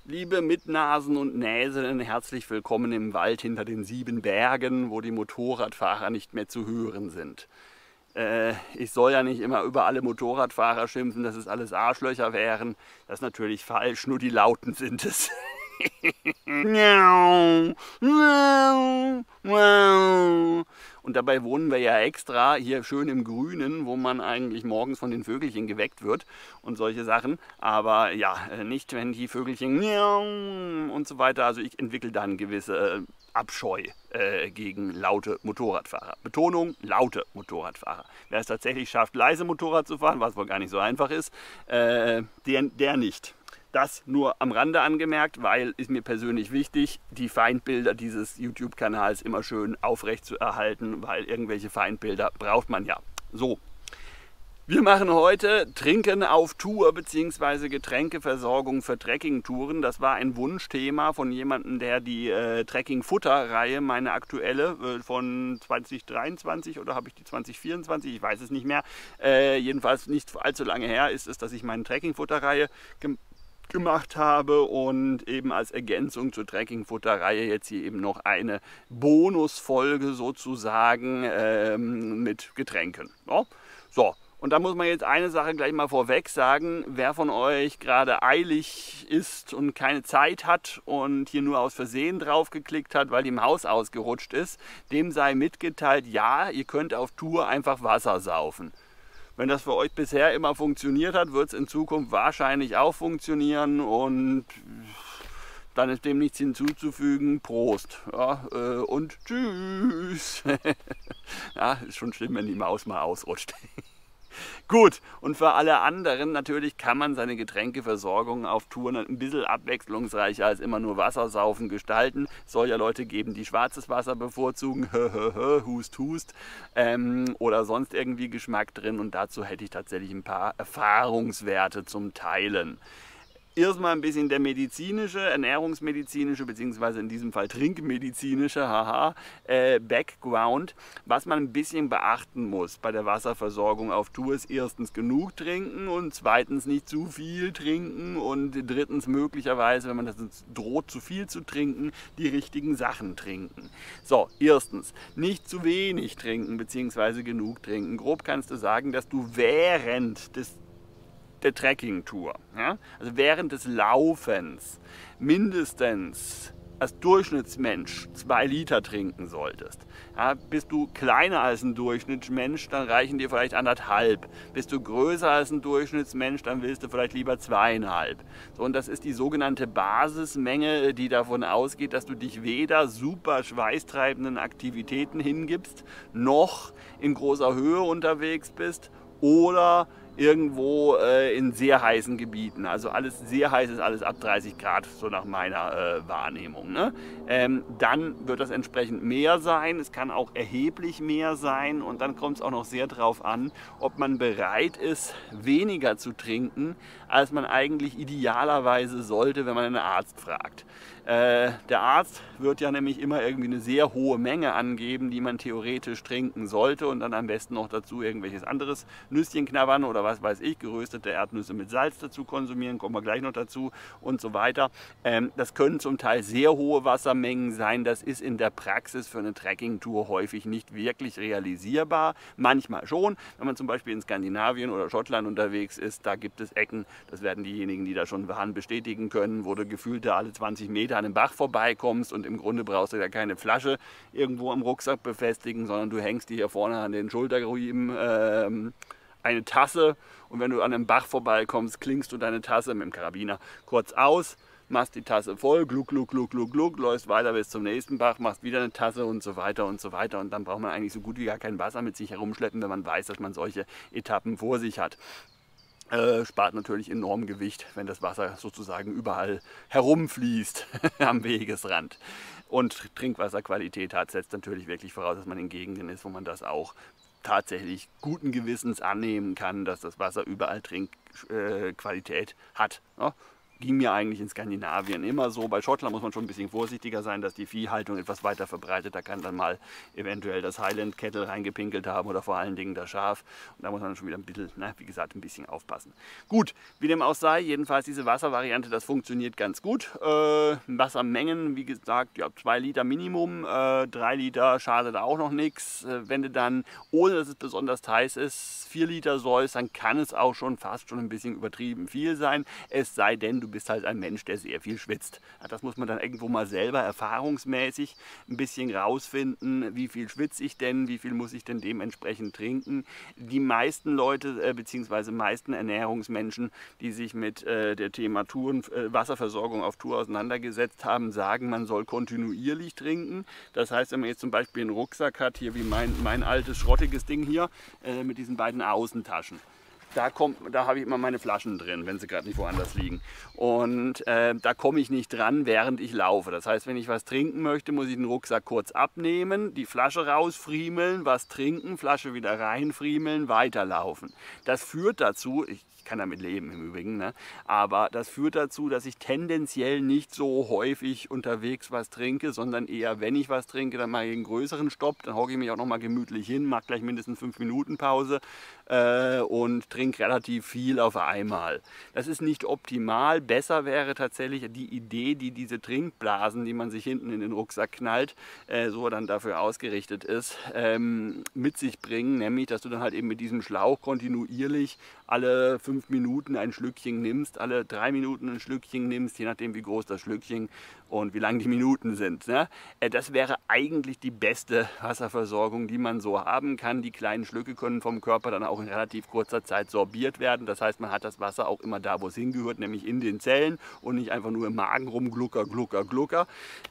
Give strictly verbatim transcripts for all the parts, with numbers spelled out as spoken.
Liebe Mitnasen und Näsen, herzlich willkommen im Wald hinter den sieben Bergen, wo die Motorradfahrer nicht mehr zu hören sind. Äh, ich soll ja nicht immer über alle Motorradfahrer schimpfen, dass es alles Arschlöcher wären. Das ist natürlich falsch, nur die Lauten sind es. Und dabei wohnen wir ja extra hier schön im Grünen, wo man eigentlich morgens von den Vögelchen geweckt wird und solche Sachen. Aber ja, nicht wenn die Vögelchen und so weiter. Also ich entwickle dann gewisse Abscheu äh, gegen laute Motorradfahrer. Betonung, laute Motorradfahrer. Wer es tatsächlich schafft, leise Motorrad zu fahren, was wohl gar nicht so einfach ist, äh, der, der nicht. Das nur am Rande angemerkt, weil ist mir persönlich wichtig, die Feindbilder dieses YouTube-Kanals immer schön aufrecht zu erhalten, weil irgendwelche Feindbilder braucht man ja. So, wir machen heute Trinken auf Tour bzw. Getränkeversorgung für Trekkingtouren. Das war ein Wunschthema von jemandem, der die äh, Trekking-Futter-Reihe, meine aktuelle, äh, von zwanzig dreiundzwanzig oder habe ich die zwanzig vierundzwanzig, ich weiß es nicht mehr, äh, jedenfalls nicht allzu lange her ist es, dass ich meine Trekking-Futter-Reihe gemacht habe und eben als Ergänzung zur Trekkingfutterreihe jetzt hier eben noch eine Bonusfolge sozusagen ähm, mit Getränken. Ja? So, und da muss man jetzt eine Sache gleich mal vorweg sagen, wer von euch gerade eilig ist und keine Zeit hat und hier nur aus Versehen drauf geklickt hat, weil die Maus ausgerutscht ist, dem sei mitgeteilt, ja, ihr könnt auf Tour einfach Wasser saufen. Wenn das für euch bisher immer funktioniert hat, wird es in Zukunft wahrscheinlich auch funktionieren und dann ist dem nichts hinzuzufügen. Prost, ja, äh, und tschüss. Ja, ist schon schlimm, wenn die Maus mal ausrutscht. Gut, und für alle anderen natürlich kann man seine Getränkeversorgung auf Touren ein bisschen abwechslungsreicher als immer nur Wasser saufen gestalten. Es soll ja Leute geben, die schwarzes Wasser bevorzugen, hust, hust, ähm, oder sonst irgendwie Geschmack drin. Und dazu hätte ich tatsächlich ein paar Erfahrungswerte zum Teilen. Erstmal ein bisschen der medizinische, ernährungsmedizinische, beziehungsweise in diesem Fall trinkmedizinische, haha, äh, Background. Was man ein bisschen beachten muss bei der Wasserversorgung auf Tour ist erstens genug trinken und zweitens nicht zu viel trinken und drittens möglicherweise, wenn man das droht, zu viel zu trinken, die richtigen Sachen trinken. So, erstens, nicht zu wenig trinken, beziehungsweise genug trinken. Grob kannst du sagen, dass du während des der Trekkingtour, ja? Also während des Laufens mindestens als Durchschnittsmensch zwei Liter trinken solltest. Ja, bist du kleiner als ein Durchschnittsmensch, dann reichen dir vielleicht anderthalb. Bist du größer als ein Durchschnittsmensch, dann willst du vielleicht lieber zweieinhalb. So, und das ist die sogenannte Basismenge, die davon ausgeht, dass du dich weder super schweißtreibenden Aktivitäten hingibst, noch in großer Höhe unterwegs bist oder irgendwo äh, in sehr heißen Gebieten. Also alles sehr heiß ist alles ab dreißig Grad, so nach meiner äh, Wahrnehmung. Ne? Ähm, dann wird das entsprechend mehr sein. Es kann auch erheblich mehr sein. Und dann kommt es auch noch sehr darauf an, ob man bereit ist, weniger zu trinken, als man eigentlich idealerweise sollte, wenn man einen Arzt fragt. Äh, der Arzt wird ja nämlich immer irgendwie eine sehr hohe Menge angeben, die man theoretisch trinken sollte und dann am besten noch dazu irgendwelches anderes Nüsschen knabbern oder was weiß ich, geröstete Erdnüsse mit Salz dazu konsumieren, kommen wir gleich noch dazu und so weiter. Ähm, das können zum Teil sehr hohe Wassermengen sein, das ist in der Praxis für eine Trekkingtour häufig nicht wirklich realisierbar, manchmal schon. Wenn man zum Beispiel in Skandinavien oder Schottland unterwegs ist, da gibt es Ecken, das werden diejenigen, die da schon waren, bestätigen können, wo du gefühlt da alle zwanzig Meter an einem Bach vorbeikommst und im Grunde brauchst du ja keine Flasche irgendwo am Rucksack befestigen, sondern du hängst die hier vorne an den Schulterriemen ähm, eine Tasse und wenn du an einem Bach vorbeikommst, klingst du deine Tasse mit dem Karabiner kurz aus, machst die Tasse voll, gluck, gluck, gluck, gluck, gluck, läufst weiter bis zum nächsten Bach, machst wieder eine Tasse und so weiter und so weiter und dann braucht man eigentlich so gut wie gar kein Wasser mit sich herumschleppen, wenn man weiß, dass man solche Etappen vor sich hat. Äh, spart natürlich enorm Gewicht, wenn das Wasser sozusagen überall herumfließt am Wegesrand. Und Trinkwasserqualität hat, setzt natürlich wirklich voraus, dass man in Gegenden ist, wo man das auch tatsächlich guten Gewissens annehmen kann, dass das Wasser überall Trinkqualität äh, hat. Ja? ging mir eigentlich in Skandinavien immer so. Bei Schottland muss man schon ein bisschen vorsichtiger sein, dass die Viehhaltung etwas weiter verbreitet. Da kann dann mal eventuell das Highland Cattle reingepinkelt haben oder vor allen Dingen das Schaf. Und da muss man schon wieder ein bisschen, na, wie gesagt, ein bisschen aufpassen. Gut, wie dem auch sei, jedenfalls diese Wasservariante, das funktioniert ganz gut. Äh, Wassermengen, wie gesagt, ja, zwei Liter Minimum, äh, drei Liter schadet auch noch nichts. Äh, wenn du dann, ohne dass es besonders heiß ist, vier Liter säust, dann kann es auch schon fast schon ein bisschen übertrieben viel sein. Es sei denn, du bist halt ein Mensch, der sehr viel schwitzt. Ja, das muss man dann irgendwo mal selber erfahrungsmäßig ein bisschen rausfinden, wie viel schwitze ich denn, wie viel muss ich denn dementsprechend trinken. Die meisten Leute, äh, beziehungsweise meisten Ernährungsmenschen, die sich mit äh, der Thema Touren, äh, Wasserversorgung auf Tour auseinandergesetzt haben, sagen, man soll kontinuierlich trinken. Das heißt, wenn man jetzt zum Beispiel einen Rucksack hat, hier wie mein, mein altes schrottiges Ding hier, äh, mit diesen beiden Außentaschen. Da, da habe ich immer meine Flaschen drin, wenn sie gerade nicht woanders liegen. Und äh, da komme ich nicht dran, während ich laufe. Das heißt, wenn ich was trinken möchte, muss ich den Rucksack kurz abnehmen, die Flasche rausfriemeln, was trinken, Flasche wieder reinfriemeln, weiterlaufen. Das führt dazu, ich Ich kann damit leben im Übrigen, ne? Aber das führt dazu, dass ich tendenziell nicht so häufig unterwegs was trinke, sondern eher, wenn ich was trinke, dann mache ich einen größeren Stopp, dann hocke ich mich auch noch mal gemütlich hin, mache gleich mindestens fünf Minuten Pause äh, und trinke relativ viel auf einmal. Das ist nicht optimal. Besser wäre tatsächlich die Idee, die diese Trinkblasen, die man sich hinten in den Rucksack knallt, äh, so dann dafür ausgerichtet ist, ähm, mit sich bringen, nämlich, dass du dann halt eben mit diesem Schlauch kontinuierlich alle fünf Minuten ein Schlückchen nimmst, alle drei Minuten ein Schlückchen nimmst, je nachdem wie groß das Schlückchen und wie lang die Minuten sind. Ne? Das wäre eigentlich die beste Wasserversorgung, die man so haben kann. Die kleinen Schlücke können vom Körper dann auch in relativ kurzer Zeit sorbiert werden. Das heißt, man hat das Wasser auch immer da, wo es hingehört, nämlich in den Zellen und nicht einfach nur im Magen rum, glucker, glucker, glucker,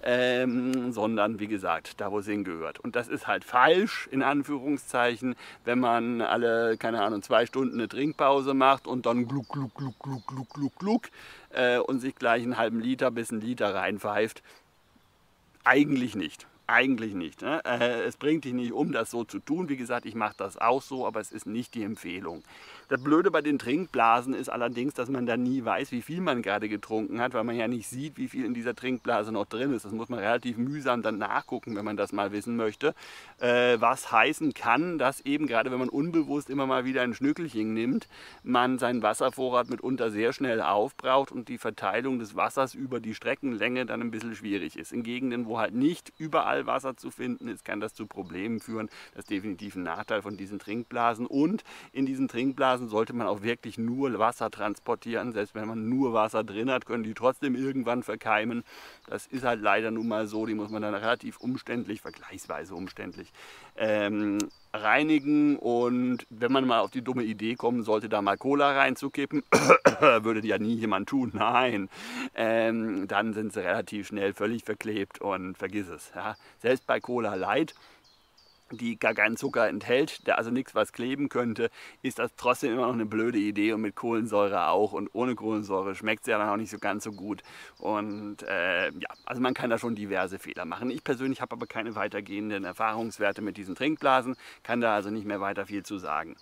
ähm, sondern wie gesagt, da, wo es hingehört. Und das ist halt falsch, in Anführungszeichen, wenn man alle, keine Ahnung, zwei Stunden eine Trinkpause macht und dann gluck, gluck, gluck, gluck, gluck, gluck, gluck äh, und sich gleich einen halben Liter bis einen Liter reinpfeift. Eigentlich nicht. Eigentlich nicht. Ne? Äh, es bringt dich nicht um, das so zu tun. Wie gesagt, ich mache das auch so, aber es ist nicht die Empfehlung. Das Blöde bei den Trinkblasen ist allerdings, dass man da nie weiß, wie viel man gerade getrunken hat, weil man ja nicht sieht, wie viel in dieser Trinkblase noch drin ist. Das muss man relativ mühsam dann nachgucken, wenn man das mal wissen möchte. Äh, was heißen kann, dass eben gerade wenn man unbewusst immer mal wieder ein Schnückelchen nimmt, man seinen Wasservorrat mitunter sehr schnell aufbraucht und die Verteilung des Wassers über die Streckenlänge dann ein bisschen schwierig ist. In Gegenden, wo halt nicht überall Wasser zu finden ist, kann das zu Problemen führen. Das ist definitiv ein Nachteil von diesen Trinkblasen. Und in diesen Trinkblasen sollte man auch wirklich nur Wasser transportieren. Selbst wenn man nur Wasser drin hat, können die trotzdem irgendwann verkeimen. Das ist halt leider nun mal so. Die muss man dann relativ umständlich, vergleichsweise umständlich, ähm, reinigen. Und wenn man mal auf die dumme Idee kommen sollte, da mal Cola reinzukippen, würde ja nie jemand tun, nein, ähm, dann sind sie relativ schnell völlig verklebt und vergiss es. Ja. Selbst bei Cola Light, die gar keinen Zucker enthält, der also nichts was kleben könnte, ist das trotzdem immer noch eine blöde Idee und mit Kohlensäure auch, und ohne Kohlensäure schmeckt es ja dann auch nicht so ganz so gut. Und äh, ja, also man kann da schon diverse Fehler machen. Ich persönlich habe aber keine weitergehenden Erfahrungswerte mit diesen Trinkblasen, kann da also nicht mehr weiter viel zu sagen.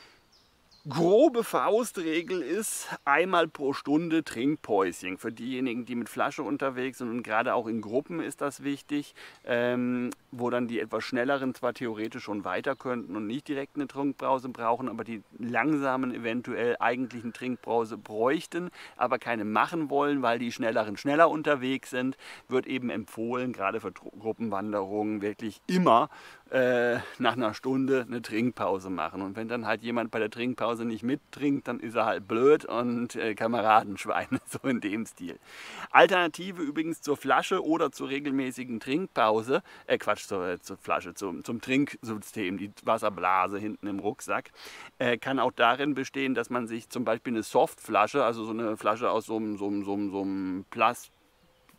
Grobe Faustregel ist einmal pro Stunde Trinkpäuschen. Für diejenigen, die mit Flasche unterwegs sind, und gerade auch in Gruppen ist das wichtig, ähm, wo dann die etwas schnelleren zwar theoretisch schon weiter könnten und nicht direkt eine Trinkpause brauchen, aber die langsamen eventuell eigentlich eine Trinkpause bräuchten, aber keine machen wollen, weil die schnelleren schneller unterwegs sind, wird eben empfohlen, gerade für Gruppenwanderungen wirklich immer äh, nach einer Stunde eine Trinkpause machen. Und wenn dann halt jemand bei der Trinkpause nicht mittrinkt, dann ist er halt blöd und äh, Kameradenschweine, so in dem Stil. Alternative übrigens zur Flasche oder zur regelmäßigen Trinkpause, äh Quatsch, zur, äh, zur Flasche, zum, zum Trinksystem, die Wasserblase hinten im Rucksack, äh, kann auch darin bestehen, dass man sich zum Beispiel eine Softflasche, also so eine Flasche aus so einem, so einem, so einem, so einem Plast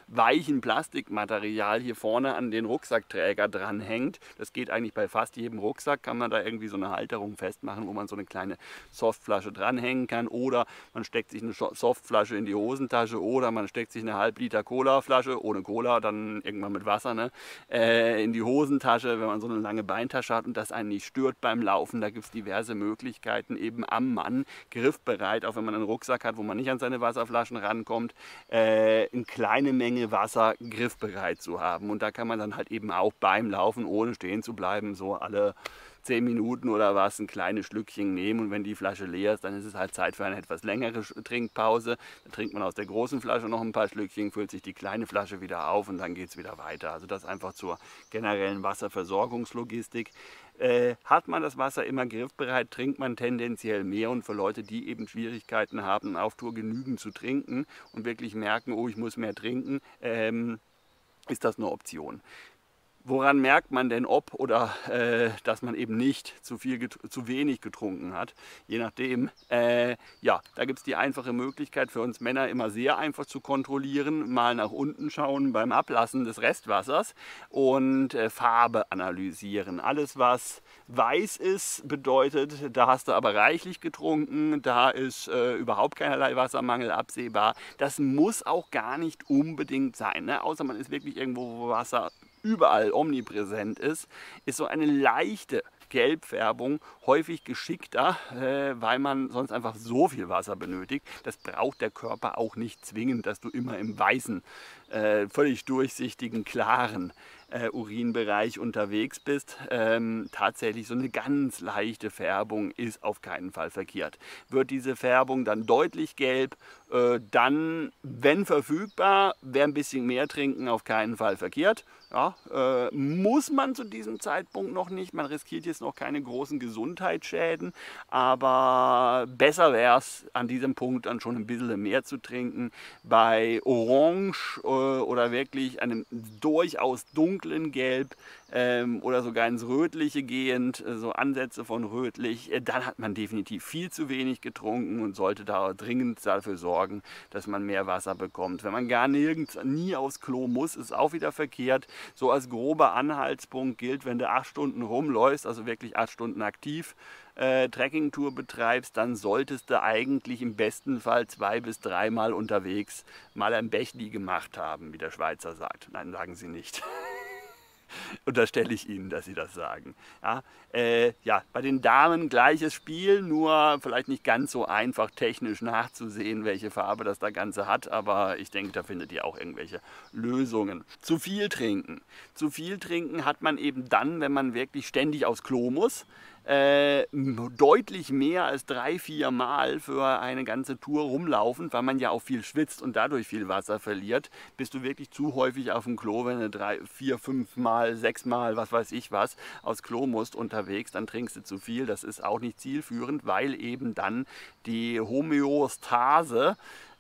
weichen Plastikmaterial hier vorne an den Rucksackträger dranhängt. Das geht eigentlich bei fast jedem Rucksack, kann man da irgendwie so eine Halterung festmachen, wo man so eine kleine Softflasche dranhängen kann, oder man steckt sich eine Softflasche in die Hosentasche, oder man steckt sich eine halb Liter Colaflasche, ohne Cola, dann irgendwann mit Wasser, ne, äh, in die Hosentasche, wenn man so eine lange Beintasche hat und das einen nicht stört beim Laufen. Da gibt es diverse Möglichkeiten, eben am Mann griffbereit, auch wenn man einen Rucksack hat, wo man nicht an seine Wasserflaschen rankommt, äh, eine kleine Menge Wasser griffbereit zu haben. Und da kann man dann halt eben auch beim Laufen, ohne stehen zu bleiben, so alle zehn Minuten oder was ein kleines Schlückchen nehmen, und wenn die Flasche leer ist, dann ist es halt Zeit für eine etwas längere Trinkpause. Dann trinkt man aus der großen Flasche noch ein paar Schlückchen, füllt sich die kleine Flasche wieder auf und dann geht es wieder weiter. Also das einfach zur generellen Wasserversorgungslogistik. Äh, hat man das Wasser immer griffbereit, trinkt man tendenziell mehr, und für Leute, die eben Schwierigkeiten haben, auf Tour genügend zu trinken und wirklich merken, oh, ich muss mehr trinken, ähm, ist das eine Option. Woran merkt man denn, ob oder äh, dass man eben nicht zu viel, zu wenig getrunken hat? Je nachdem. Äh, ja, da gibt es die einfache Möglichkeit für uns Männer immer sehr einfach zu kontrollieren. Mal nach unten schauen beim Ablassen des Restwassers und äh, Farbe analysieren. Alles, was weiß ist, bedeutet, da hast du aber reichlich getrunken, da ist äh, überhaupt keinerlei Wassermangel absehbar. Das muss auch gar nicht unbedingt sein, ne? Außer man ist wirklich irgendwo, wo Wasser überall omnipräsent ist, ist so eine leichte Gelbfärbung häufig geschickter, äh, weil man sonst einfach so viel Wasser benötigt. Das braucht der Körper auch nicht zwingend, dass du immer im weißen, äh, völlig durchsichtigen, klaren äh, Urinbereich unterwegs bist. Ähm, tatsächlich so eine ganz leichte Färbung ist auf keinen Fall verkehrt. Wird diese Färbung dann deutlich gelb, äh, dann, wenn verfügbar, wäre ein bisschen mehr trinken auf keinen Fall verkehrt. Ja, äh, muss man zu diesem Zeitpunkt noch nicht. Man riskiert jetzt noch keine großen Gesundheitsschäden, aber besser wäre es an diesem Punkt dann schon ein bisschen mehr zu trinken. Bei Orange äh, oder wirklich einem durchaus dunklen Gelb ähm, oder sogar ins Rötliche gehend, äh, so Ansätze von rötlich, äh, dann hat man definitiv viel zu wenig getrunken und sollte da dringend dafür sorgen, dass man mehr Wasser bekommt. Wenn man gar nirgends, nie aufs Klo muss, ist auch wieder verkehrt. So als grober Anhaltspunkt gilt, wenn du acht Stunden rumläufst, also wirklich acht Stunden aktiv äh, Trekkingtour betreibst, dann solltest du eigentlich im besten Fall zwei bis dreimal unterwegs mal ein Bächli gemacht haben, wie der Schweizer sagt. Nein, sagen sie nicht. Unterstelle ich Ihnen, dass Sie das sagen. Ja, äh, ja, bei den Damen gleiches Spiel, nur vielleicht nicht ganz so einfach technisch nachzusehen, welche Farbe das da Ganze hat, aber ich denke, da findet ihr auch irgendwelche Lösungen. Zu viel trinken. Zu viel trinken hat man eben dann, wenn man wirklich ständig aufs Klo muss. Äh, deutlich mehr als drei, vier Mal für eine ganze Tour rumlaufen, weil man ja auch viel schwitzt und dadurch viel Wasser verliert. Bist du wirklich zu häufig auf dem Klo, wenn du drei, vier, fünf Mal, sechs Mal, was weiß ich was, aufs Klo musst unterwegs, dann trinkst du zu viel. Das ist auch nicht zielführend, weil eben dann die Homöostase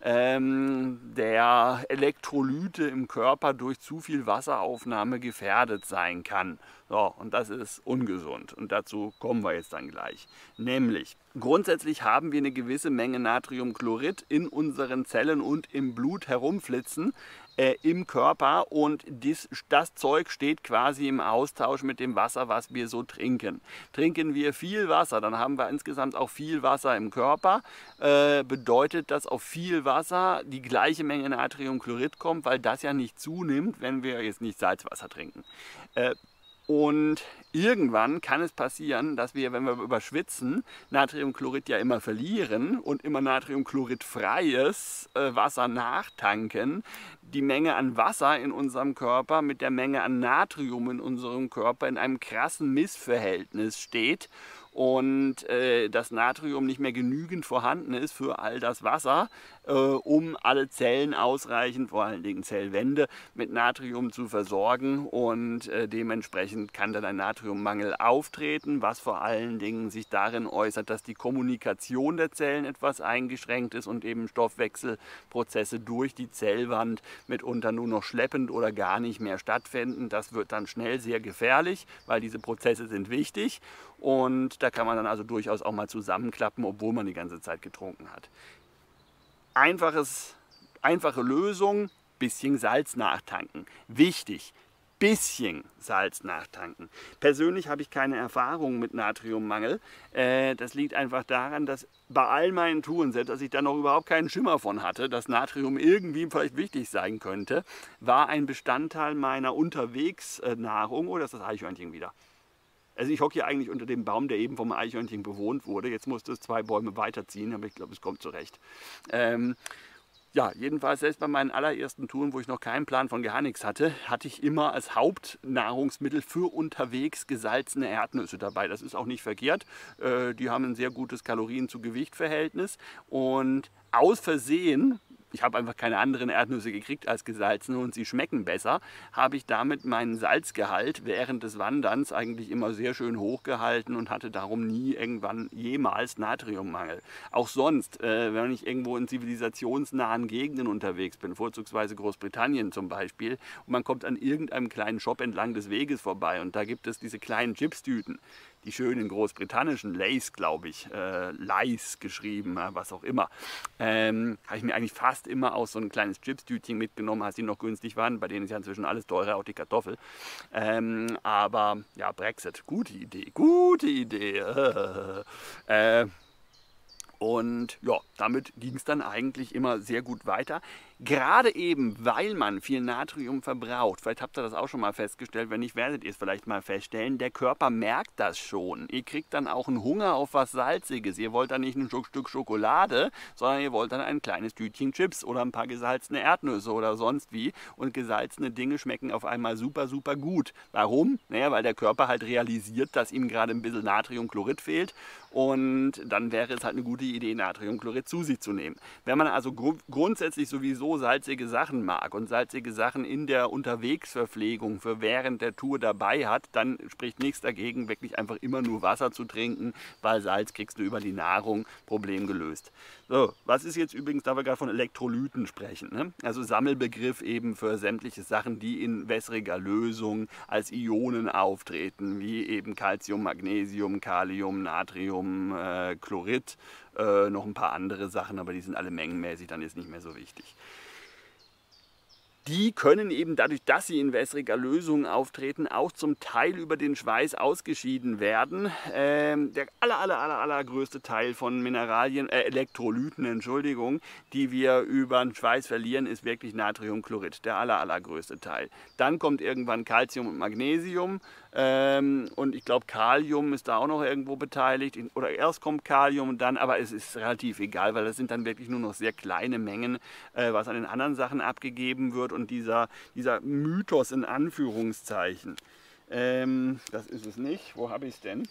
ähm, der Elektrolyte im Körper durch zu viel Wasseraufnahme gefährdet sein kann. So, und das ist ungesund, und dazu kommen wir jetzt dann gleich. Nämlich, grundsätzlich haben wir eine gewisse Menge Natriumchlorid in unseren Zellen und im Blut herumflitzen, äh, im Körper, und dies, das Zeug steht quasi im Austausch mit dem Wasser, was wir so trinken. Trinken wir viel Wasser, dann haben wir insgesamt auch viel Wasser im Körper, äh, bedeutet, dass auf viel Wasser die gleiche Menge Natriumchlorid kommt, weil das ja nicht zunimmt, wenn wir jetzt nicht Salzwasser trinken. Äh, Und irgendwann kann es passieren, dass wir, wenn wir überschwitzen, Natriumchlorid ja immer verlieren und immer natriumchloridfreies äh, Wasser nachtanken. Die Menge an Wasser in unserem Körper mit der Menge an Natrium in unserem Körper in einem krassen Missverhältnis steht. Und äh, das Natrium nicht mehr genügend vorhanden ist für all das Wasser, äh, um alle Zellen ausreichend, vor allen Dingen Zellwände, mit Natrium zu versorgen. Und äh, dementsprechend kann dann ein Natriummangel auftreten, was vor allen Dingen sich darin äußert, dass die Kommunikation der Zellen etwas eingeschränkt ist und eben Stoffwechselprozesse durch die Zellwand mitunter nur noch schleppend oder gar nicht mehr stattfinden. Das wird dann schnell sehr gefährlich, weil diese Prozesse sind wichtig. Und da kann man dann also durchaus auch mal zusammenklappen, obwohl man die ganze Zeit getrunken hat. Einfaches, einfache Lösung, bisschen Salz nachtanken. Wichtig, bisschen Salz nachtanken. Persönlich habe ich keine Erfahrung mit Natriummangel. Äh, das liegt einfach daran, dass bei all meinen Touren, selbst dass ich da noch überhaupt keinen Schimmer von hatte, dass Natrium irgendwie vielleicht wichtig sein könnte, war ein Bestandteil meiner Unterwegsnahrung. Oh, das ist das Eichhörnchen wieder. Also ich hocke hier eigentlich unter dem Baum, der eben vom Eichhörnchen bewohnt wurde. Jetzt musste es zwei Bäume weiterziehen, aber ich glaube, es kommt zurecht. Ähm, Ja, jedenfalls selbst bei meinen allerersten Touren, wo ich noch keinen Plan von gar nichts hatte, hatte ich immer als Hauptnahrungsmittel für unterwegs gesalzene Erdnüsse dabei. Das ist auch nicht verkehrt. Äh, die haben ein sehr gutes Kalorien-zu-Gewicht-Verhältnis. Und aus Versehen, ich habe einfach keine anderen Erdnüsse gekriegt als gesalzene und sie schmecken besser, habe ich damit meinen Salzgehalt während des Wanderns eigentlich immer sehr schön hochgehalten und hatte darum nie irgendwann jemals Natriummangel. Auch sonst, äh, wenn ich irgendwo in zivilisationsnahen Gegenden unterwegs bin, vorzugsweise Großbritannien zum Beispiel, und man kommt an irgendeinem kleinen Shop entlang des Weges vorbei und da gibt es diese kleinen Chipstüten, die schönen großbritannischen Lays, glaube ich, äh, Lays geschrieben, äh, was auch immer, ähm, habe ich mir eigentlich fast immer auch so ein kleines Chipstütchen mitgenommen, als die noch günstig waren. Bei denen ist ja inzwischen alles teurer, auch die Kartoffel. Ähm, aber ja, Brexit, gute Idee, gute Idee. äh, und ja, damit ging es dann eigentlich immer sehr gut weiter. Gerade eben, weil man viel Natrium verbraucht, vielleicht habt ihr das auch schon mal festgestellt, wenn nicht, werdet ihr es vielleicht mal feststellen, der Körper merkt das schon. Ihr kriegt dann auch einen Hunger auf was Salziges. Ihr wollt dann nicht ein Stück Schokolade, sondern ihr wollt dann ein kleines Tütchen Chips oder ein paar gesalzene Erdnüsse oder sonst wie. Und gesalzene Dinge schmecken auf einmal super, super gut. Warum? Naja, weil der Körper halt realisiert, dass ihm gerade ein bisschen Natriumchlorid fehlt. Und dann wäre es halt eine gute Idee, Natriumchlorid zu sich zu nehmen. Wenn man also gru grundsätzlich sowieso salzige Sachen mag und salzige Sachen in der Unterwegsverpflegung für während der Tour dabei hat, dann spricht nichts dagegen, wirklich einfach immer nur Wasser zu trinken, weil Salz kriegst du über die Nahrung, Problem gelöst. So, was ist jetzt übrigens, da wir gerade von Elektrolyten sprechen, ne? Also Sammelbegriff eben für sämtliche Sachen, die in wässriger Lösung als Ionen auftreten, wie eben Calcium, Magnesium, Kalium, Natrium, äh, Chlorid, äh, noch ein paar andere Sachen, aber die sind alle mengenmäßig, dann ist nicht mehr so wichtig. Die können eben dadurch, dass sie in wässriger Lösung auftreten, auch zum Teil über den Schweiß ausgeschieden werden. Ähm, der aller, aller, aller, allergrößte Teil von Mineralien, äh, Elektrolyten, Entschuldigung, die wir über den Schweiß verlieren, ist wirklich Natriumchlorid, der aller, allergrößte Teil. Dann kommt irgendwann Calcium und Magnesium ähm, und ich glaube Kalium ist da auch noch irgendwo beteiligt. Oder erst kommt Kalium und dann, aber es ist relativ egal, weil das sind dann wirklich nur noch sehr kleine Mengen, äh, was an den anderen Sachen abgegeben wird. Und dieser, dieser Mythos in Anführungszeichen, ähm, das ist es nicht. Wo habe ich es denn?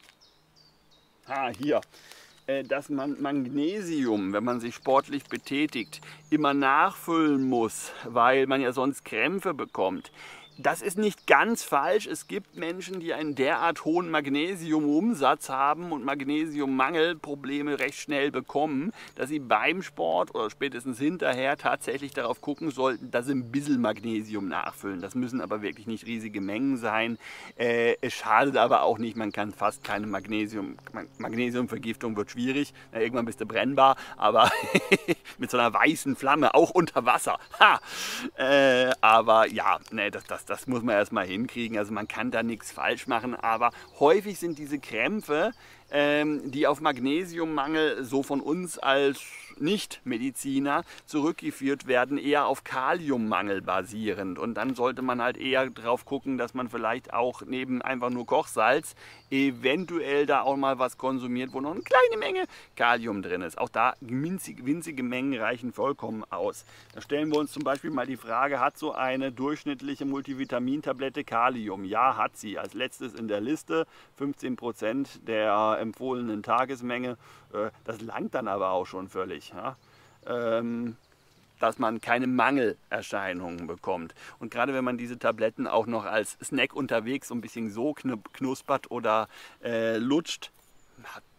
Ah, hier. Äh, dass man Magnesium, wenn man sich sportlich betätigt, immer nachfüllen muss, weil man ja sonst Krämpfe bekommt. Das ist nicht ganz falsch. Es gibt Menschen, die einen derart hohen Magnesiumumsatz haben und Magnesiummangelprobleme recht schnell bekommen, dass sie beim Sport oder spätestens hinterher tatsächlich darauf gucken sollten, dass sie ein bisschen Magnesium nachfüllen. Das müssen aber wirklich nicht riesige Mengen sein. Äh, es schadet aber auch nicht. Man kann fast keine Magnesium... Magnesiumvergiftung wird schwierig. Na, irgendwann bist du brennbar, aber mit so einer weißen Flamme, auch unter Wasser. Ha! Äh, aber ja, ne, das, das Das muss man erstmal hinkriegen, also man kann da nichts falsch machen, aber häufig sind diese Krämpfe, ähm, die auf Magnesiummangel so von uns als Nicht-Mediziner zurückgeführt werden, eher auf Kaliummangel basierend. Und dann sollte man halt eher drauf gucken, dass man vielleicht auch neben einfach nur Kochsalz eventuell da auch mal was konsumiert, wo noch eine kleine Menge Kalium drin ist. Auch da winzige, winzige Mengen reichen vollkommen aus. Da stellen wir uns zum Beispiel mal die Frage, hat so eine durchschnittliche Multivitamintablette Kalium? Ja, hat sie. Als letztes in der Liste fünfzehn Prozent der empfohlenen Tagesmenge. Das langt dann aber auch schon völlig. Ja? Ähm, dass man keine Mangelerscheinungen bekommt. Und gerade wenn man diese Tabletten auch noch als Snack unterwegs so ein bisschen so knuspert oder äh, lutscht,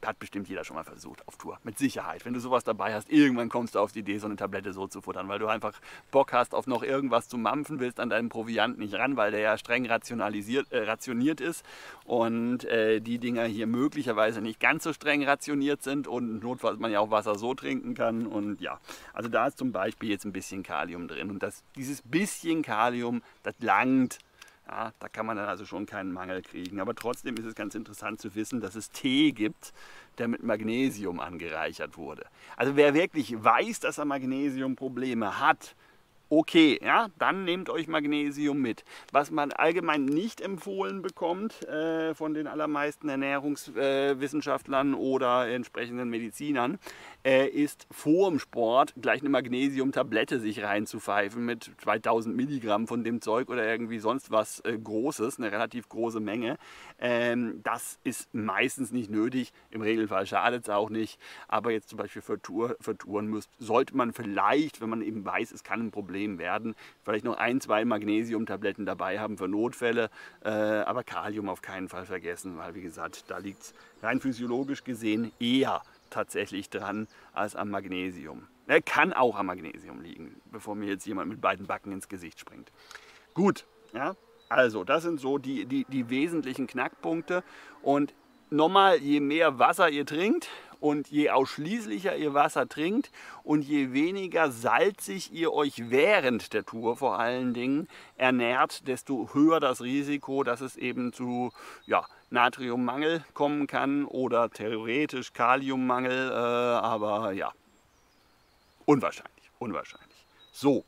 hat bestimmt jeder schon mal versucht auf Tour. Mit Sicherheit. Wenn du sowas dabei hast, irgendwann kommst du auf die Idee, so eine Tablette so zu futtern, weil du einfach Bock hast auf noch irgendwas zu mampfen, willst an deinen Proviant nicht ran, weil der ja streng rationalisiert, äh, rationiert ist und äh, die Dinger hier möglicherweise nicht ganz so streng rationiert sind und notfalls man ja auch Wasser so trinken kann. Und ja, also da ist zum Beispiel jetzt ein bisschen Kalium drin und das, dieses bisschen Kalium, das langt. Ja, da kann man dann also schon keinen Mangel kriegen. Aber trotzdem ist es ganz interessant zu wissen, dass es Tee gibt, der mit Magnesium angereichert wurde. Also wer wirklich weiß, dass er Magnesiumprobleme hat, okay, ja, dann nehmt euch Magnesium mit. Was man allgemein nicht empfohlen bekommt äh, von den allermeisten Ernährungswissenschaftlern äh, oder entsprechenden Medizinern, äh, ist vor dem Sport gleich eine Magnesiumtablette sich reinzupfeifen mit zweitausend Milligramm von dem Zeug oder irgendwie sonst was äh, Großes, eine relativ große Menge. Ähm, das ist meistens nicht nötig, im Regelfall schadet es auch nicht, aber jetzt zum Beispiel für, Tour, für Touren müsst, sollte man vielleicht, wenn man eben weiß, es kann ein Problem werden, vielleicht noch ein, zwei Magnesiumtabletten dabei haben für Notfälle, äh, aber Kalium auf keinen Fall vergessen, weil wie gesagt, da liegt es rein physiologisch gesehen eher tatsächlich dran als am Magnesium. Er kann auch am Magnesium liegen, bevor mir jetzt jemand mit beiden Backen ins Gesicht springt. Gut, ja, also das sind so die, die, die wesentlichen Knackpunkte und nochmal, je mehr Wasser ihr trinkt und je ausschließlicher ihr Wasser trinkt und je weniger salzig ihr euch während der Tour vor allen Dingen ernährt, desto höher das Risiko, dass es eben zu ja, Natriummangel kommen kann oder theoretisch Kaliummangel, äh, aber ja, unwahrscheinlich, unwahrscheinlich. So,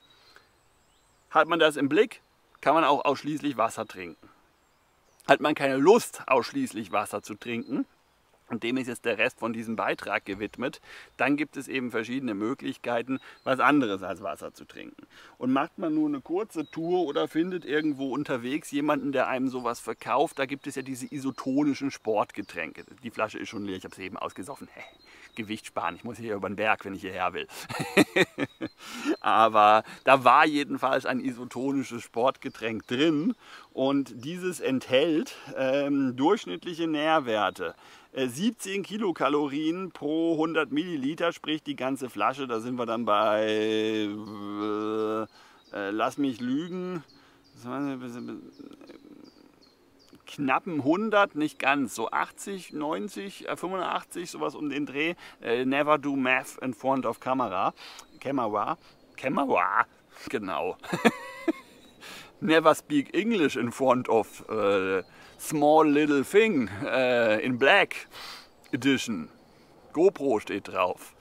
hat man das im Blick, kann man auch ausschließlich Wasser trinken. Hat man keine Lust, ausschließlich Wasser zu trinken, und dem ist jetzt der Rest von diesem Beitrag gewidmet, dann gibt es eben verschiedene Möglichkeiten, was anderes als Wasser zu trinken. Und macht man nur eine kurze Tour oder findet irgendwo unterwegs jemanden, der einem sowas verkauft, da gibt es ja diese isotonischen Sportgetränke. Die Flasche ist schon leer, ich habe sie eben ausgesoffen. Gewicht sparen, ich muss hier über den Berg, wenn ich hierher will. Aber da war jedenfalls ein isotonisches Sportgetränk drin und dieses enthält ähm, durchschnittliche Nährwerte. Äh, siebzehn Kilokalorien pro hundert Milliliter, sprich die ganze Flasche, da sind wir dann bei, äh, äh, lass mich lügen, knappen hundert, nicht ganz, so achtzig, neunzig, fünfundachtzig, sowas um den Dreh. Äh, never do math in front of camera. Camera. Camera. Genau. Never speak English in front of uh, small little thing uh, in black edition. GoPro steht drauf.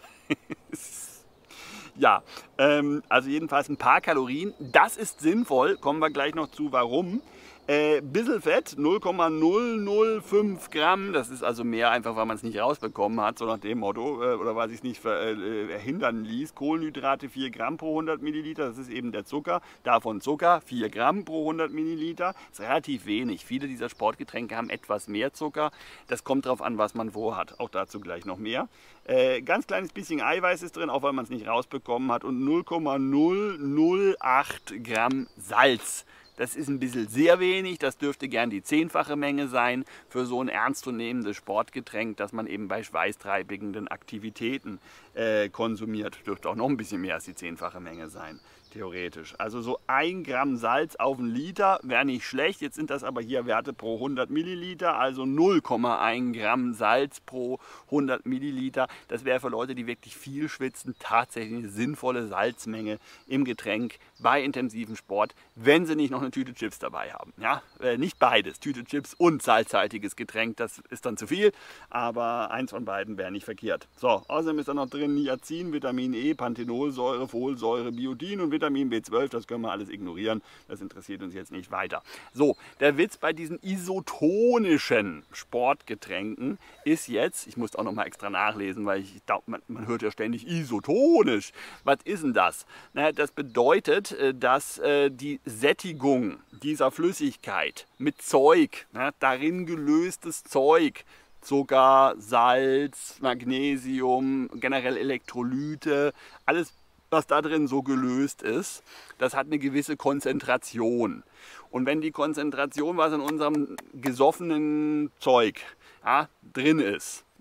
Ja, ähm, also jedenfalls ein paar Kalorien. Das ist sinnvoll, kommen wir gleich noch zu, warum. Äh, bisschen Fett, null Komma null null fünf Gramm, das ist also mehr einfach, weil man es nicht rausbekommen hat, so nach dem Motto, äh, oder weil sich es nicht verhindern ließ. Kohlenhydrate vier Gramm pro hundert Milliliter, das ist eben der Zucker, davon Zucker vier Gramm pro hundert Milliliter, ist relativ wenig. Viele dieser Sportgetränke haben etwas mehr Zucker, das kommt darauf an, was man vorhat, auch dazu gleich noch mehr. Äh, ganz kleines bisschen Eiweiß ist drin, auch weil man es nicht rausbekommen hat, und null Komma null null acht Gramm Salz. Das ist ein bisschen sehr wenig, das dürfte gern die zehnfache Menge sein für so ein ernstzunehmendes Sportgetränk, das man eben bei schweißtreibenden Aktivitäten äh, konsumiert. Dürfte auch noch ein bisschen mehr als die zehnfache Menge sein, theoretisch. Also so ein Gramm Salz auf einen Liter wäre nicht schlecht, jetzt sind das aber hier Werte pro hundert Milliliter, also null Komma eins Gramm Salz pro hundert Milliliter. Das wäre für Leute, die wirklich viel schwitzen, tatsächlich eine sinnvolle Salzmenge im Getränk bei intensivem Sport, wenn sie nicht noch eine Tüte Chips dabei haben. Ja? Äh, nicht beides, Tüte Chips und salzhaltiges Getränk, das ist dann zu viel, aber eins von beiden wäre nicht verkehrt. So, außerdem ist da noch drin Niacin, Vitamin E, Panthenolsäure, Folsäure, Biotin und Vitamin B zwölf, das können wir alles ignorieren, das interessiert uns jetzt nicht weiter. So, der Witz bei diesen isotonischen Sportgetränken ist jetzt, ich muss auch noch mal extra nachlesen, weil ich glaube, man, man hört ja ständig isotonisch. Was ist denn das? Naja, das bedeutet, dass äh, die Sättigung dieser Flüssigkeit mit Zeug, ne, darin gelöstes Zeug, Zucker, Salz, Magnesium, generell Elektrolyte, alles, was da drin so gelöst ist, das hat eine gewisse Konzentration. Und wenn die Konzentration, was in unserem gesoffenen Zeug ja, drin ist,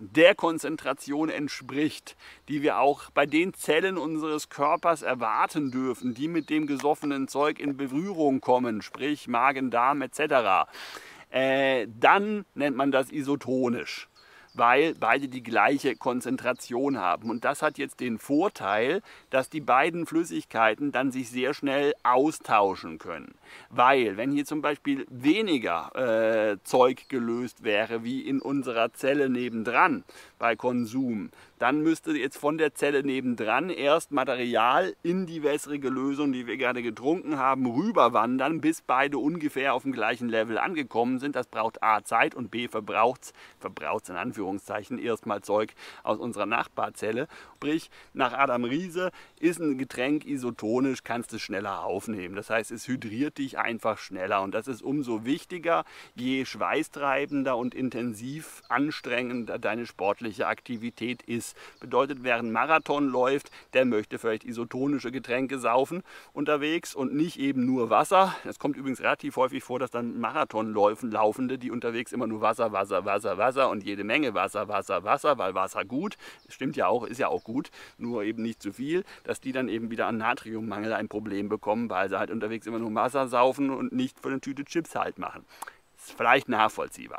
der Konzentration entspricht, die wir auch bei den Zellen unseres Körpers erwarten dürfen, die mit dem gesoffenen Zeug in Berührung kommen, sprich Magen, Darm et cetera, äh, dann nennt man das isotonisch, weil beide die gleiche Konzentration haben. Und das hat jetzt den Vorteil, dass die beiden Flüssigkeiten dann sich sehr schnell austauschen können. Weil, wenn hier zum Beispiel weniger äh, Zeug gelöst wäre, wie in unserer Zelle nebendran bei Konsum, dann müsste jetzt von der Zelle nebendran erst Material in die wässrige Lösung, die wir gerade getrunken haben, rüberwandern, bis beide ungefähr auf dem gleichen Level angekommen sind. Das braucht A Zeit und B verbraucht es, verbraucht in Anführungszeichen, erstmal Zeug aus unserer Nachbarzelle. Sprich, nach Adam Riese ist ein Getränk isotonisch, kannst du es schneller aufnehmen. Das heißt, es hydriert dich einfach schneller und das ist umso wichtiger, je schweißtreibender und intensiv anstrengender deine sportliche Aktivität ist. Bedeutet, wer einen Marathon läuft, der möchte vielleicht isotonische Getränke saufen unterwegs und nicht eben nur Wasser. Es kommt übrigens relativ häufig vor, dass dann Marathonlaufende, die unterwegs immer nur Wasser, Wasser, Wasser, Wasser und jede Menge Wasser, Wasser, Wasser, weil Wasser gut, stimmt ja auch, ist ja auch gut, nur eben nicht zu viel, dass die dann eben wieder an Natriummangel ein Problem bekommen, weil sie halt unterwegs immer nur Wasser saufen und nicht für eine Tüte Chips halt machen. Ist vielleicht nachvollziehbar.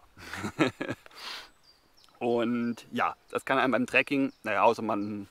Und ja, das kann einem beim Trekking, naja, außer man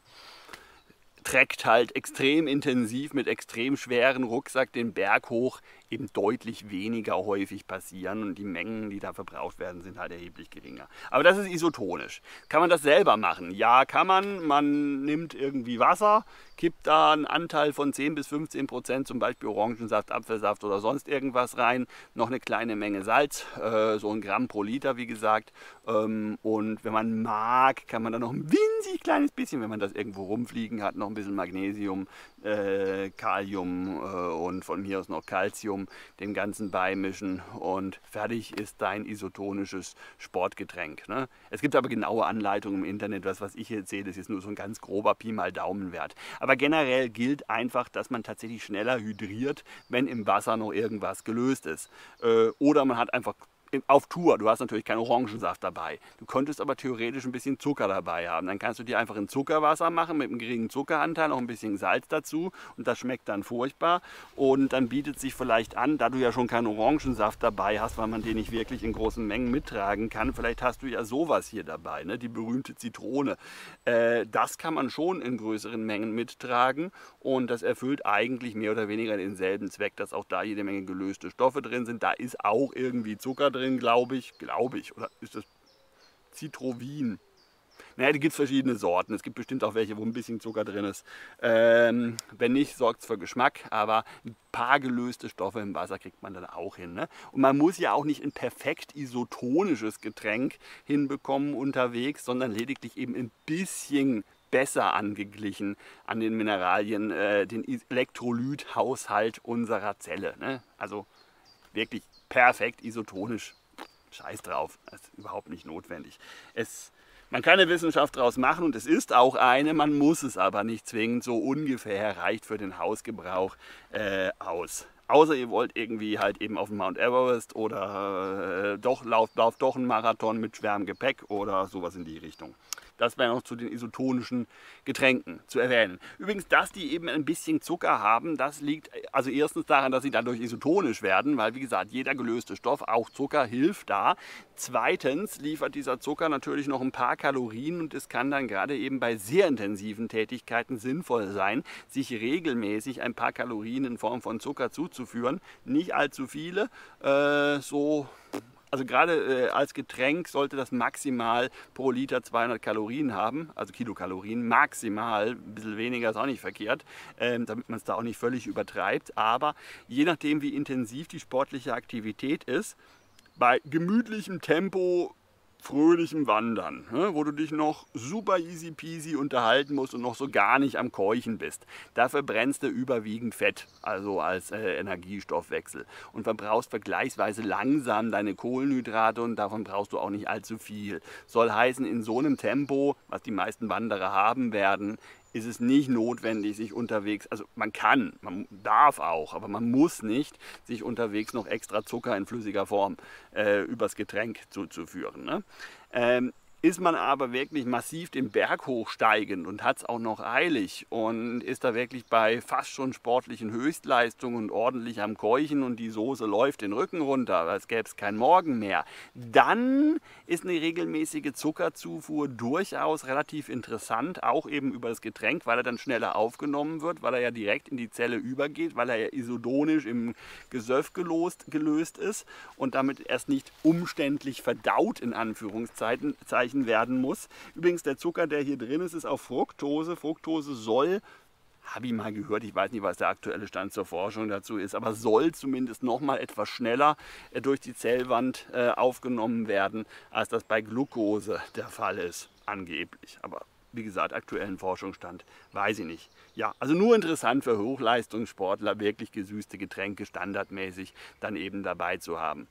trekkt halt extrem intensiv mit extrem schweren Rucksack den Berg hoch, eben deutlich weniger häufig passieren und die Mengen, die da verbraucht werden, sind halt erheblich geringer. Aber das ist isotonisch. Kann man das selber machen? Ja, kann man. Man nimmt irgendwie Wasser, kippt da einen Anteil von zehn bis fünfzehn Prozent, zum Beispiel Orangensaft, Apfelsaft oder sonst irgendwas rein, noch eine kleine Menge Salz, äh, so ein Gramm pro Liter, wie gesagt. Ähm, und wenn man mag, kann man da noch ein winzig kleines bisschen, wenn man das irgendwo rumfliegen hat, noch ein bisschen Magnesium, äh, Kalium äh, und von mir aus noch Calcium dem Ganzen beimischen und fertig ist dein isotonisches Sportgetränk. Ne? Es gibt aber genaue Anleitungen im Internet, das was ich hier erzähle, ist jetzt nur so ein ganz grober Pi mal Daumenwert. Aber generell gilt einfach, dass man tatsächlich schneller hydriert, wenn im Wasser noch irgendwas gelöst ist. Äh, oder man hat einfach auf Tour, du hast natürlich keinen Orangensaft dabei. Du könntest aber theoretisch ein bisschen Zucker dabei haben. Dann kannst du dir einfach ein Zuckerwasser machen mit einem geringen Zuckeranteil, noch ein bisschen Salz dazu und das schmeckt dann furchtbar. Und dann bietet sich vielleicht an, da du ja schon keinen Orangensaft dabei hast, weil man den nicht wirklich in großen Mengen mittragen kann, vielleicht hast du ja sowas hier dabei, ne? Die berühmte Zitrone. Äh, das kann man schon in größeren Mengen mittragen und das erfüllt eigentlich mehr oder weniger denselben Zweck, dass auch da jede Menge gelöste Stoffe drin sind. Da ist auch irgendwie Zucker drin, glaube ich, glaube ich, oder ist das Citrovin? Naja, da gibt es verschiedene Sorten. Es gibt bestimmt auch welche, wo ein bisschen Zucker drin ist. Ähm, wenn nicht, sorgt es für Geschmack, aber ein paar gelöste Stoffe im Wasser kriegt man dann auch hin. Ne? Und man muss ja auch nicht ein perfekt isotonisches Getränk hinbekommen unterwegs, sondern lediglich eben ein bisschen besser angeglichen an den Mineralien, äh, den Elektrolythaushalt unserer Zelle. Ne? Also wirklich perfekt isotonisch. Scheiß drauf, das ist überhaupt nicht notwendig. Es, man kann eine Wissenschaft daraus machen und es ist auch eine, man muss es aber nicht zwingend, so ungefähr reicht für den Hausgebrauch äh, aus. Außer ihr wollt irgendwie halt eben auf den Mount Everest oder äh, doch lauft, lauft doch einen Marathon mit schwerem Gepäck oder sowas in die Richtung. Das wäre noch zu den isotonischen Getränken zu erwähnen. Übrigens, dass die eben ein bisschen Zucker haben, das liegt also erstens daran, dass sie dadurch isotonisch werden, weil wie gesagt, jeder gelöste Stoff, auch Zucker, hilft da. Zweitens liefert dieser Zucker natürlich noch ein paar Kalorien und es kann dann gerade eben bei sehr intensiven Tätigkeiten sinnvoll sein, sich regelmäßig ein paar Kalorien in Form von Zucker zuzuführen. Nicht allzu viele, äh, so... Also gerade äh, als Getränk sollte das maximal pro Liter zweihundert Kalorien haben, also Kilokalorien, maximal, ein bisschen weniger ist auch nicht verkehrt, ähm, damit man es da auch nicht völlig übertreibt. Aber je nachdem, wie intensiv die sportliche Aktivität ist, bei gemütlichem Tempo, fröhlichem Wandern, ne, wo du dich noch super easy peasy unterhalten musst und noch so gar nicht am Keuchen bist. Da verbrennst du überwiegend Fett, also als äh, Energiestoffwechsel und verbrauchst vergleichsweise langsam deine Kohlenhydrate und davon brauchst du auch nicht allzu viel. Soll heißen, in so einem Tempo, was die meisten Wanderer haben werden, ist es nicht notwendig, sich unterwegs, also man kann, man darf auch, aber man muss nicht sich unterwegs noch extra Zucker in flüssiger Form äh, übers Getränk zuzuführen. Ne? Ähm, Ist man aber wirklich massiv den Berg hochsteigend und hat es auch noch eilig und ist da wirklich bei fast schon sportlichen Höchstleistungen und ordentlich am Keuchen und die Soße läuft den Rücken runter, als gäbe es kein Morgen mehr, dann ist eine regelmäßige Zuckerzufuhr durchaus relativ interessant, auch eben über das Getränk, weil er dann schneller aufgenommen wird, weil er ja direkt in die Zelle übergeht, weil er ja isodonisch im Gesöff gelöst, gelöst ist und damit erst nicht umständlich verdaut in Anführungszeichen werden muss. Übrigens, der Zucker, der hier drin ist, ist auf Fructose. Fructose soll, habe ich mal gehört, ich weiß nicht, was der aktuelle Stand zur Forschung dazu ist, aber soll zumindest noch mal etwas schneller äh, durch die Zellwand äh, aufgenommen werden, als das bei Glucose der Fall ist, angeblich. Aber wie gesagt, aktuellen Forschungsstand weiß ich nicht. Ja, also nur interessant für Hochleistungssportler, wirklich gesüßte Getränke standardmäßig dann eben dabei zu haben.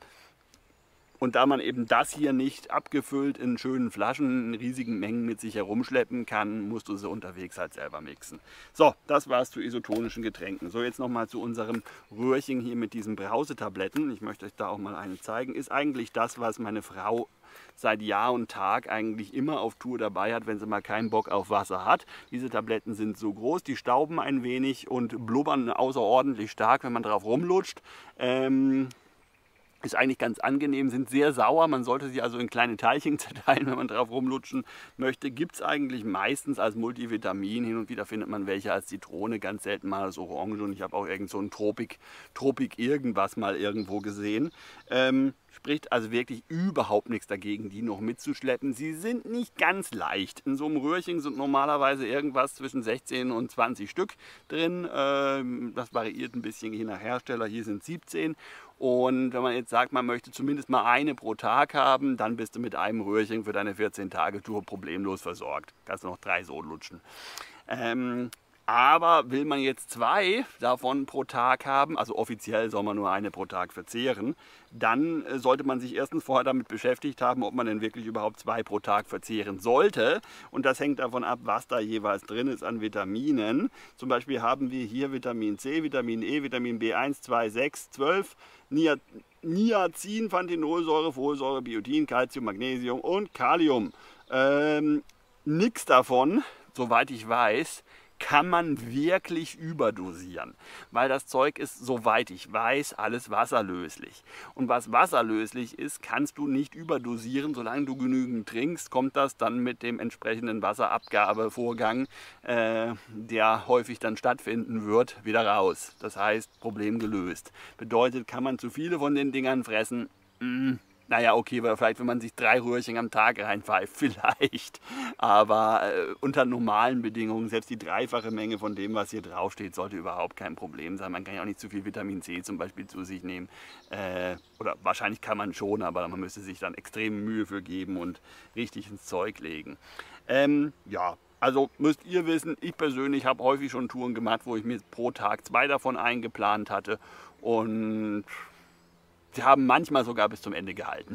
Und da man eben das hier nicht abgefüllt in schönen Flaschen in riesigen Mengen mit sich herumschleppen kann, musst du sie unterwegs halt selber mixen. So, das war's zu isotonischen Getränken. So, jetzt nochmal zu unserem Röhrchen hier mit diesen Brausetabletten. Ich möchte euch da auch mal eine zeigen. Ist eigentlich das, was meine Frau seit Jahr und Tag eigentlich immer auf Tour dabei hat, wenn sie mal keinen Bock auf Wasser hat. Diese Tabletten sind so groß, die stauben ein wenig und blubbern außerordentlich stark, wenn man drauf rumlutscht. Ähm, Ist eigentlich ganz angenehm, sind sehr sauer, man sollte sie also in kleine Teilchen zerteilen, wenn man drauf rumlutschen möchte. Gibt es eigentlich meistens als Multivitamin, hin und wieder findet man welche als Zitrone, ganz selten mal als Orange und ich habe auch irgend so ein Tropik, Tropik irgendwas mal irgendwo gesehen. Ähm, spricht also wirklich überhaupt nichts dagegen, die noch mitzuschleppen. Sie sind nicht ganz leicht. In so einem Röhrchen sind normalerweise irgendwas zwischen sechzehn und zwanzig Stück drin. Ähm, das variiert ein bisschen je nach Hersteller, hier sind siebzehn. Und wenn man jetzt sagt, man möchte zumindest mal eine pro Tag haben, dann bist du mit einem Röhrchen für deine vierzehn-Tage-Tour problemlos versorgt. Kannst du noch drei so lutschen. Ähm, aber will man jetzt zwei davon pro Tag haben, also offiziell soll man nur eine pro Tag verzehren, dann äh, sollte man sich erstens vorher damit beschäftigt haben, ob man denn wirklich überhaupt zwei pro Tag verzehren sollte. Und das hängt davon ab, was da jeweils drin ist an Vitaminen. Zum Beispiel haben wir hier Vitamin C, Vitamin E, Vitamin B eins, zwei, sechs, zwölf, Niacin, Panthenolsäure, Folsäure, Biotin, Calcium, Magnesium und Kalium. Ähm, nix davon, soweit ich weiß, kann man wirklich überdosieren, weil das Zeug ist, soweit ich weiß, alles wasserlöslich. Und was wasserlöslich ist, kannst du nicht überdosieren, solange du genügend trinkst, kommt das dann mit dem entsprechenden Wasserabgabevorgang, äh, der häufig dann stattfinden wird, wieder raus. Das heißt, Problem gelöst. Bedeutet, kann man zu viele von den Dingern fressen? Mm. Naja, okay, weil vielleicht, wenn man sich drei Röhrchen am Tag reinpfeift, vielleicht. Aber äh, unter normalen Bedingungen, selbst die dreifache Menge von dem, was hier draufsteht, sollte überhaupt kein Problem sein. Man kann ja auch nicht zu viel Vitamin C zum Beispiel zu sich nehmen. Äh, oder wahrscheinlich kann man schon, aber man müsste sich dann extrem Mühe für geben und richtig ins Zeug legen. Ähm, ja. Also müsst ihr wissen, ich persönlich habe häufig schon Touren gemacht, wo ich mir pro Tag zwei davon eingeplant hatte. Und sie haben manchmal sogar bis zum Ende gehalten,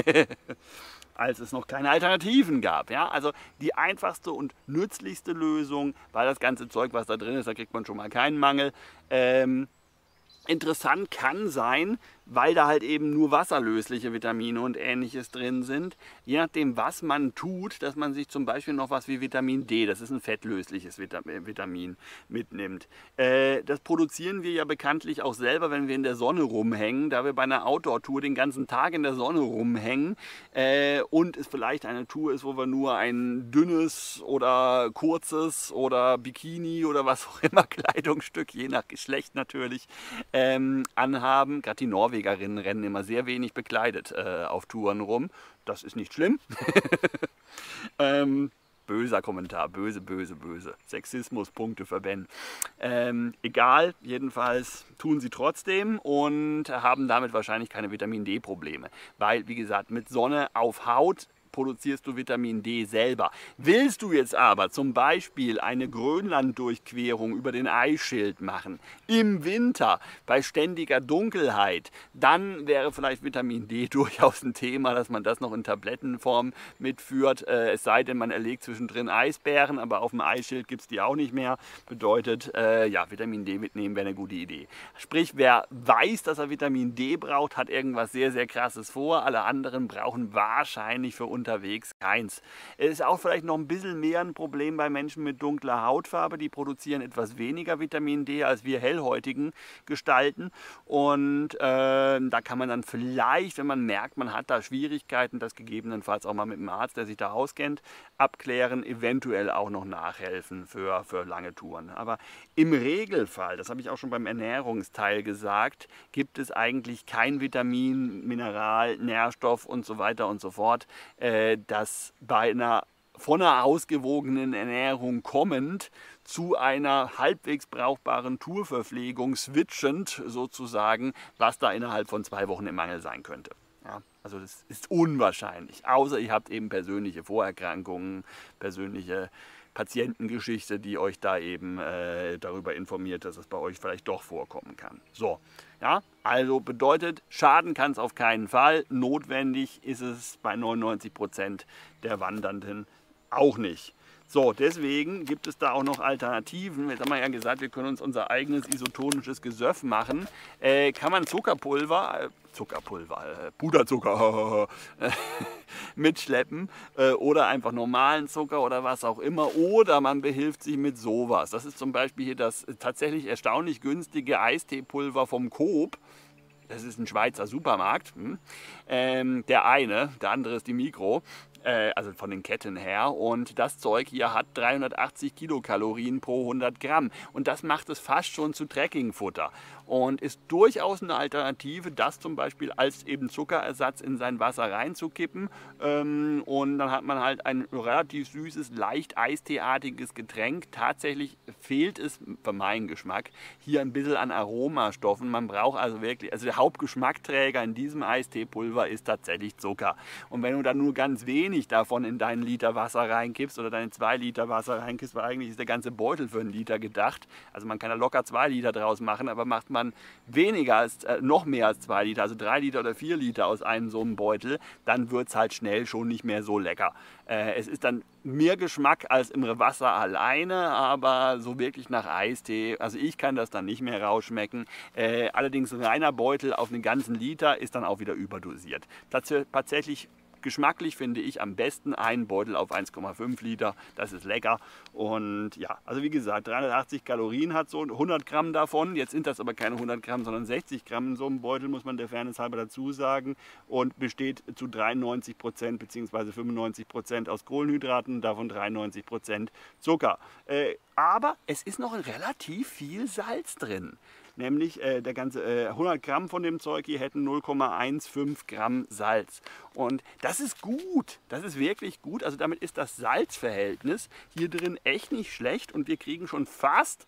als es noch keine Alternativen gab. Ja? Also die einfachste und nützlichste Lösung, weil das ganze Zeug, was da drin ist, da kriegt man schon mal keinen Mangel. Ähm, interessant kann sein, weil da halt eben nur wasserlösliche Vitamine und Ähnliches drin sind. Je nachdem, was man tut, dass man sich zum Beispiel noch was wie Vitamin D, das ist ein fettlösliches Vitamin, mitnimmt. Äh, das produzieren wir ja bekanntlich auch selber, wenn wir in der Sonne rumhängen, da wir bei einer Outdoor-Tour den ganzen Tag in der Sonne rumhängen äh, und es vielleicht eine Tour ist, wo wir nur ein dünnes oder kurzes oder Bikini oder was auch immer Kleidungsstück, je nach Geschlecht natürlich, ähm, anhaben. Gerade die Norweger Norwegerinnen rennen immer sehr wenig bekleidet äh, auf Touren rum. Das ist nicht schlimm. ähm, böser Kommentar, böse, böse, böse. Sexismus, Punkte für Ben. Ähm, egal, jedenfalls tun sie trotzdem und haben damit wahrscheinlich keine Vitamin D-Probleme. Weil, wie gesagt, mit Sonne auf Haut produzierst du Vitamin D selber. Willst du jetzt aber zum Beispiel eine Grönland-Durchquerung über den Eisschild machen, im Winter, bei ständiger Dunkelheit, dann wäre vielleicht Vitamin D durchaus ein Thema, dass man das noch in Tablettenform mitführt. Äh, es sei denn, man erlegt zwischendrin Eisbären, aber auf dem Eisschild gibt es die auch nicht mehr. Bedeutet, äh, ja, Vitamin D mitnehmen wäre eine gute Idee. Sprich, wer weiß, dass er Vitamin D braucht, hat irgendwas sehr, sehr Krasses vor. Alle anderen brauchen wahrscheinlich für uns unterwegs keins. Es ist auch vielleicht noch ein bisschen mehr ein Problem bei Menschen mit dunkler Hautfarbe. Die produzieren etwas weniger Vitamin D als wir hellhäutigen Gestalten. Und äh, da kann man dann vielleicht, wenn man merkt, man hat da Schwierigkeiten, das gegebenenfalls auch mal mit einem Arzt, der sich da auskennt, abklären, eventuell auch noch nachhelfen für, für lange Touren. Aber im Regelfall, das habe ich auch schon beim Ernährungsteil gesagt, gibt es eigentlich kein Vitamin, Mineral, Nährstoff und so weiter und so fort, äh, das bei einer von einer ausgewogenen Ernährung kommend zu einer halbwegs brauchbaren Tourverpflegung switchend sozusagen, was da innerhalb von zwei Wochen im Mangel sein könnte. Ja, also das ist unwahrscheinlich, außer ihr habt eben persönliche Vorerkrankungen, persönliche Patientengeschichte, die euch da eben äh, darüber informiert, dass es bei euch vielleicht doch vorkommen kann. So, ja, also bedeutet, schaden kann es auf keinen Fall, notwendig ist es bei neunundneunzig Prozent der Wandernden auch nicht. So, deswegen gibt es da auch noch Alternativen. Jetzt haben wir ja gesagt, wir können uns unser eigenes isotonisches Gesöff machen. Äh, kann man Zuckerpulver, äh, Zuckerpulver, äh, Puderzucker mitschleppen äh, oder einfach normalen Zucker oder was auch immer. Oder man behilft sich mit sowas. Das ist zum Beispiel hier das tatsächlich erstaunlich günstige Eisteepulver vom Coop. Das ist ein Schweizer Supermarkt. Hm. Ähm, der eine, der andere ist die Mikro. Also von den Ketten her, und das Zeug hier hat dreihundertachtzig Kilokalorien pro hundert Gramm und das macht es fast schon zu Trekkingfutter und ist durchaus eine Alternative, das zum Beispiel als eben Zuckerersatz in sein Wasser reinzukippen, und dann hat man halt ein relativ süßes, leicht eisteeartiges Getränk. Tatsächlich fehlt es für meinen Geschmack hier ein bisschen an Aromastoffen. Man braucht also wirklich, also der Hauptgeschmackträger in diesem Eisteepulver ist tatsächlich Zucker, und wenn du dann nur ganz wenig davon in deinen Liter Wasser reinkippst oder deine zwei Liter Wasser reinkippst, weil eigentlich ist der ganze Beutel für einen Liter gedacht. Also man kann da locker zwei Liter draus machen, aber macht man weniger als, äh, noch mehr als zwei Liter, also drei Liter oder vier Liter aus einem so einem Beutel, dann wird es halt schnell schon nicht mehr so lecker. Äh, es ist dann mehr Geschmack als im Wasser alleine, aber so wirklich nach Eistee, also ich kann das dann nicht mehr rausschmecken. Äh, allerdings reiner Beutel auf einen ganzen Liter ist dann auch wieder überdosiert. Tats tatsächlich geschmacklich finde ich am besten einen Beutel auf eins Komma fünf Liter, das ist lecker. Und ja, also wie gesagt, dreihundertachtzig Kalorien hat so hundert Gramm davon. Jetzt sind das aber keine hundert Gramm, sondern sechzig Gramm in so einem Beutel, muss man der Fairness halber dazu sagen. Und besteht zu dreiundneunzig Prozent bzw. fünfundneunzig Prozent aus Kohlenhydraten, davon dreiundneunzig Prozent Zucker. Äh, aber es ist noch relativ viel Salz drin. Nämlich äh, der ganze äh, hundert Gramm von dem Zeug hier hätten null Komma fünfzehn Gramm Salz. Und das ist gut, das ist wirklich gut. Also damit ist das Salzverhältnis hier drin echt nicht schlecht und wir kriegen schon fast,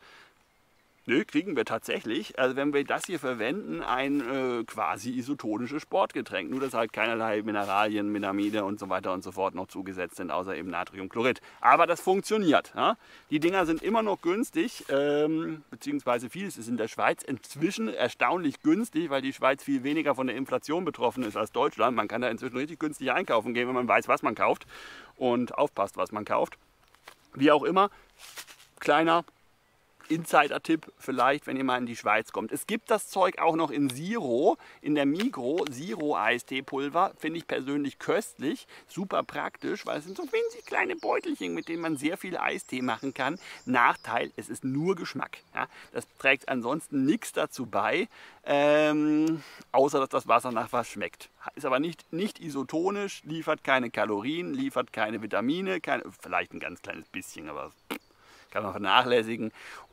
nö, kriegen wir tatsächlich, also wenn wir das hier verwenden, ein äh, quasi isotonisches Sportgetränk. Nur, dass halt keinerlei Mineralien, Minamide und so weiter und so fort noch zugesetzt sind, außer eben Natriumchlorid. Aber das funktioniert. Ja? Die Dinger sind immer noch günstig, ähm, beziehungsweise vieles ist in der Schweiz inzwischen erstaunlich günstig, weil die Schweiz viel weniger von der Inflation betroffen ist als Deutschland. Man kann da inzwischen richtig günstig einkaufen gehen, wenn man weiß, was man kauft und aufpasst, was man kauft. Wie auch immer, kleiner Insider-Tipp vielleicht, wenn ihr mal in die Schweiz kommt. Es gibt das Zeug auch noch in Zero, in der Migro, Zero-Eisteepulver, finde ich persönlich köstlich, super praktisch, weil es sind so winzig kleine Beutelchen, mit denen man sehr viel Eistee machen kann. Nachteil, es ist nur Geschmack. Ja? Das trägt ansonsten nichts dazu bei, ähm, außer dass das Wasser nach was schmeckt. Ist aber nicht, nicht isotonisch, liefert keine Kalorien, liefert keine Vitamine, keine, vielleicht ein ganz kleines bisschen, aber kann man vernachlässigen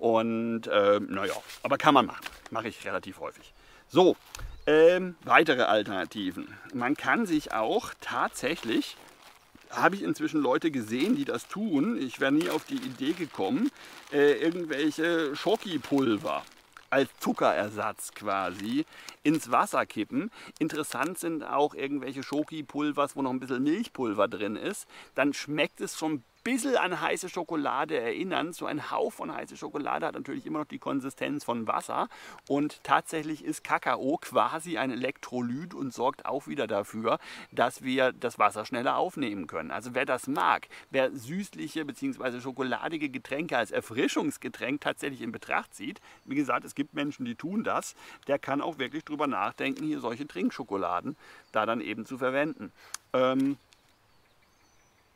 und äh, naja, aber kann man machen. Mache ich relativ häufig. So, ähm, weitere Alternativen. Man kann sich auch tatsächlich, habe ich inzwischen Leute gesehen, die das tun, ich wäre nie auf die Idee gekommen, äh, irgendwelche Schokipulver als Zuckerersatz quasi ins Wasser kippen. Interessant sind auch irgendwelche Schokipulvers, wo noch ein bisschen Milchpulver drin ist. Dann schmeckt es schon ein bisschen an heiße Schokolade erinnern. So ein Hauch von heiße Schokolade hat natürlich immer noch die Konsistenz von Wasser. Und tatsächlich ist Kakao quasi ein Elektrolyt und sorgt auch wieder dafür, dass wir das Wasser schneller aufnehmen können. Also wer das mag, wer süßliche bzw. schokoladige Getränke als Erfrischungsgetränk tatsächlich in Betracht zieht, wie gesagt, es gibt Menschen, die tun das, der kann auch wirklich drüber nachdenken, hier solche Trinkschokoladen da dann eben zu verwenden. Ähm,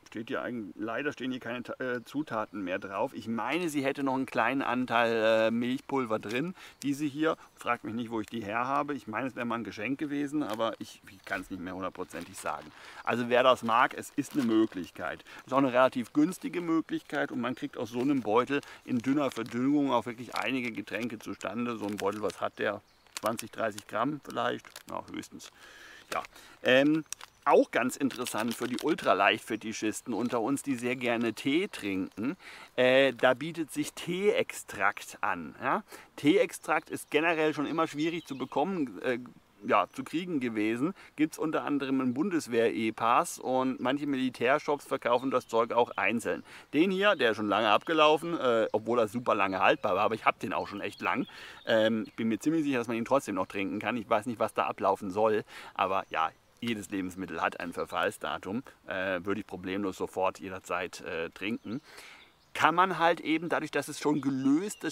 steht hier eigentlich, leider stehen hier keine äh, Zutaten mehr drauf. Ich meine, sie hätte noch einen kleinen Anteil äh, Milchpulver drin, diese hier. Fragt mich nicht, wo ich die her habe. Ich meine, es wäre mal ein Geschenk gewesen, aber ich, ich kann es nicht mehr hundertprozentig sagen. Also wer das mag, es ist eine Möglichkeit. Es ist auch eine relativ günstige Möglichkeit und man kriegt aus so einem Beutel in dünner Verdünnung auch wirklich einige Getränke zustande. So ein Beutel, was hat der? zwanzig, dreißig Gramm vielleicht? Ja, höchstens. Ja. Ähm, Auch ganz interessant für die Ultraleichtfetischisten unter uns, die sehr gerne Tee trinken, äh, da bietet sich Teeextrakt an. Ja? Teeextrakt ist generell schon immer schwierig zu bekommen, äh, ja, zu kriegen gewesen. Gibt es unter anderem einen Bundeswehr-E-Pass und manche Militärshops verkaufen das Zeug auch einzeln. Den hier, der ist schon lange abgelaufen, äh, obwohl er super lange haltbar war, aber ich habe den auch schon echt lang. Ähm, ich bin mir ziemlich sicher, dass man ihn trotzdem noch trinken kann. Ich weiß nicht, was da ablaufen soll, aber ja, jedes Lebensmittel hat ein Verfallsdatum, äh, würde ich problemlos sofort jederzeit äh, trinken. Kann man halt eben, dadurch, dass es schon gelöstes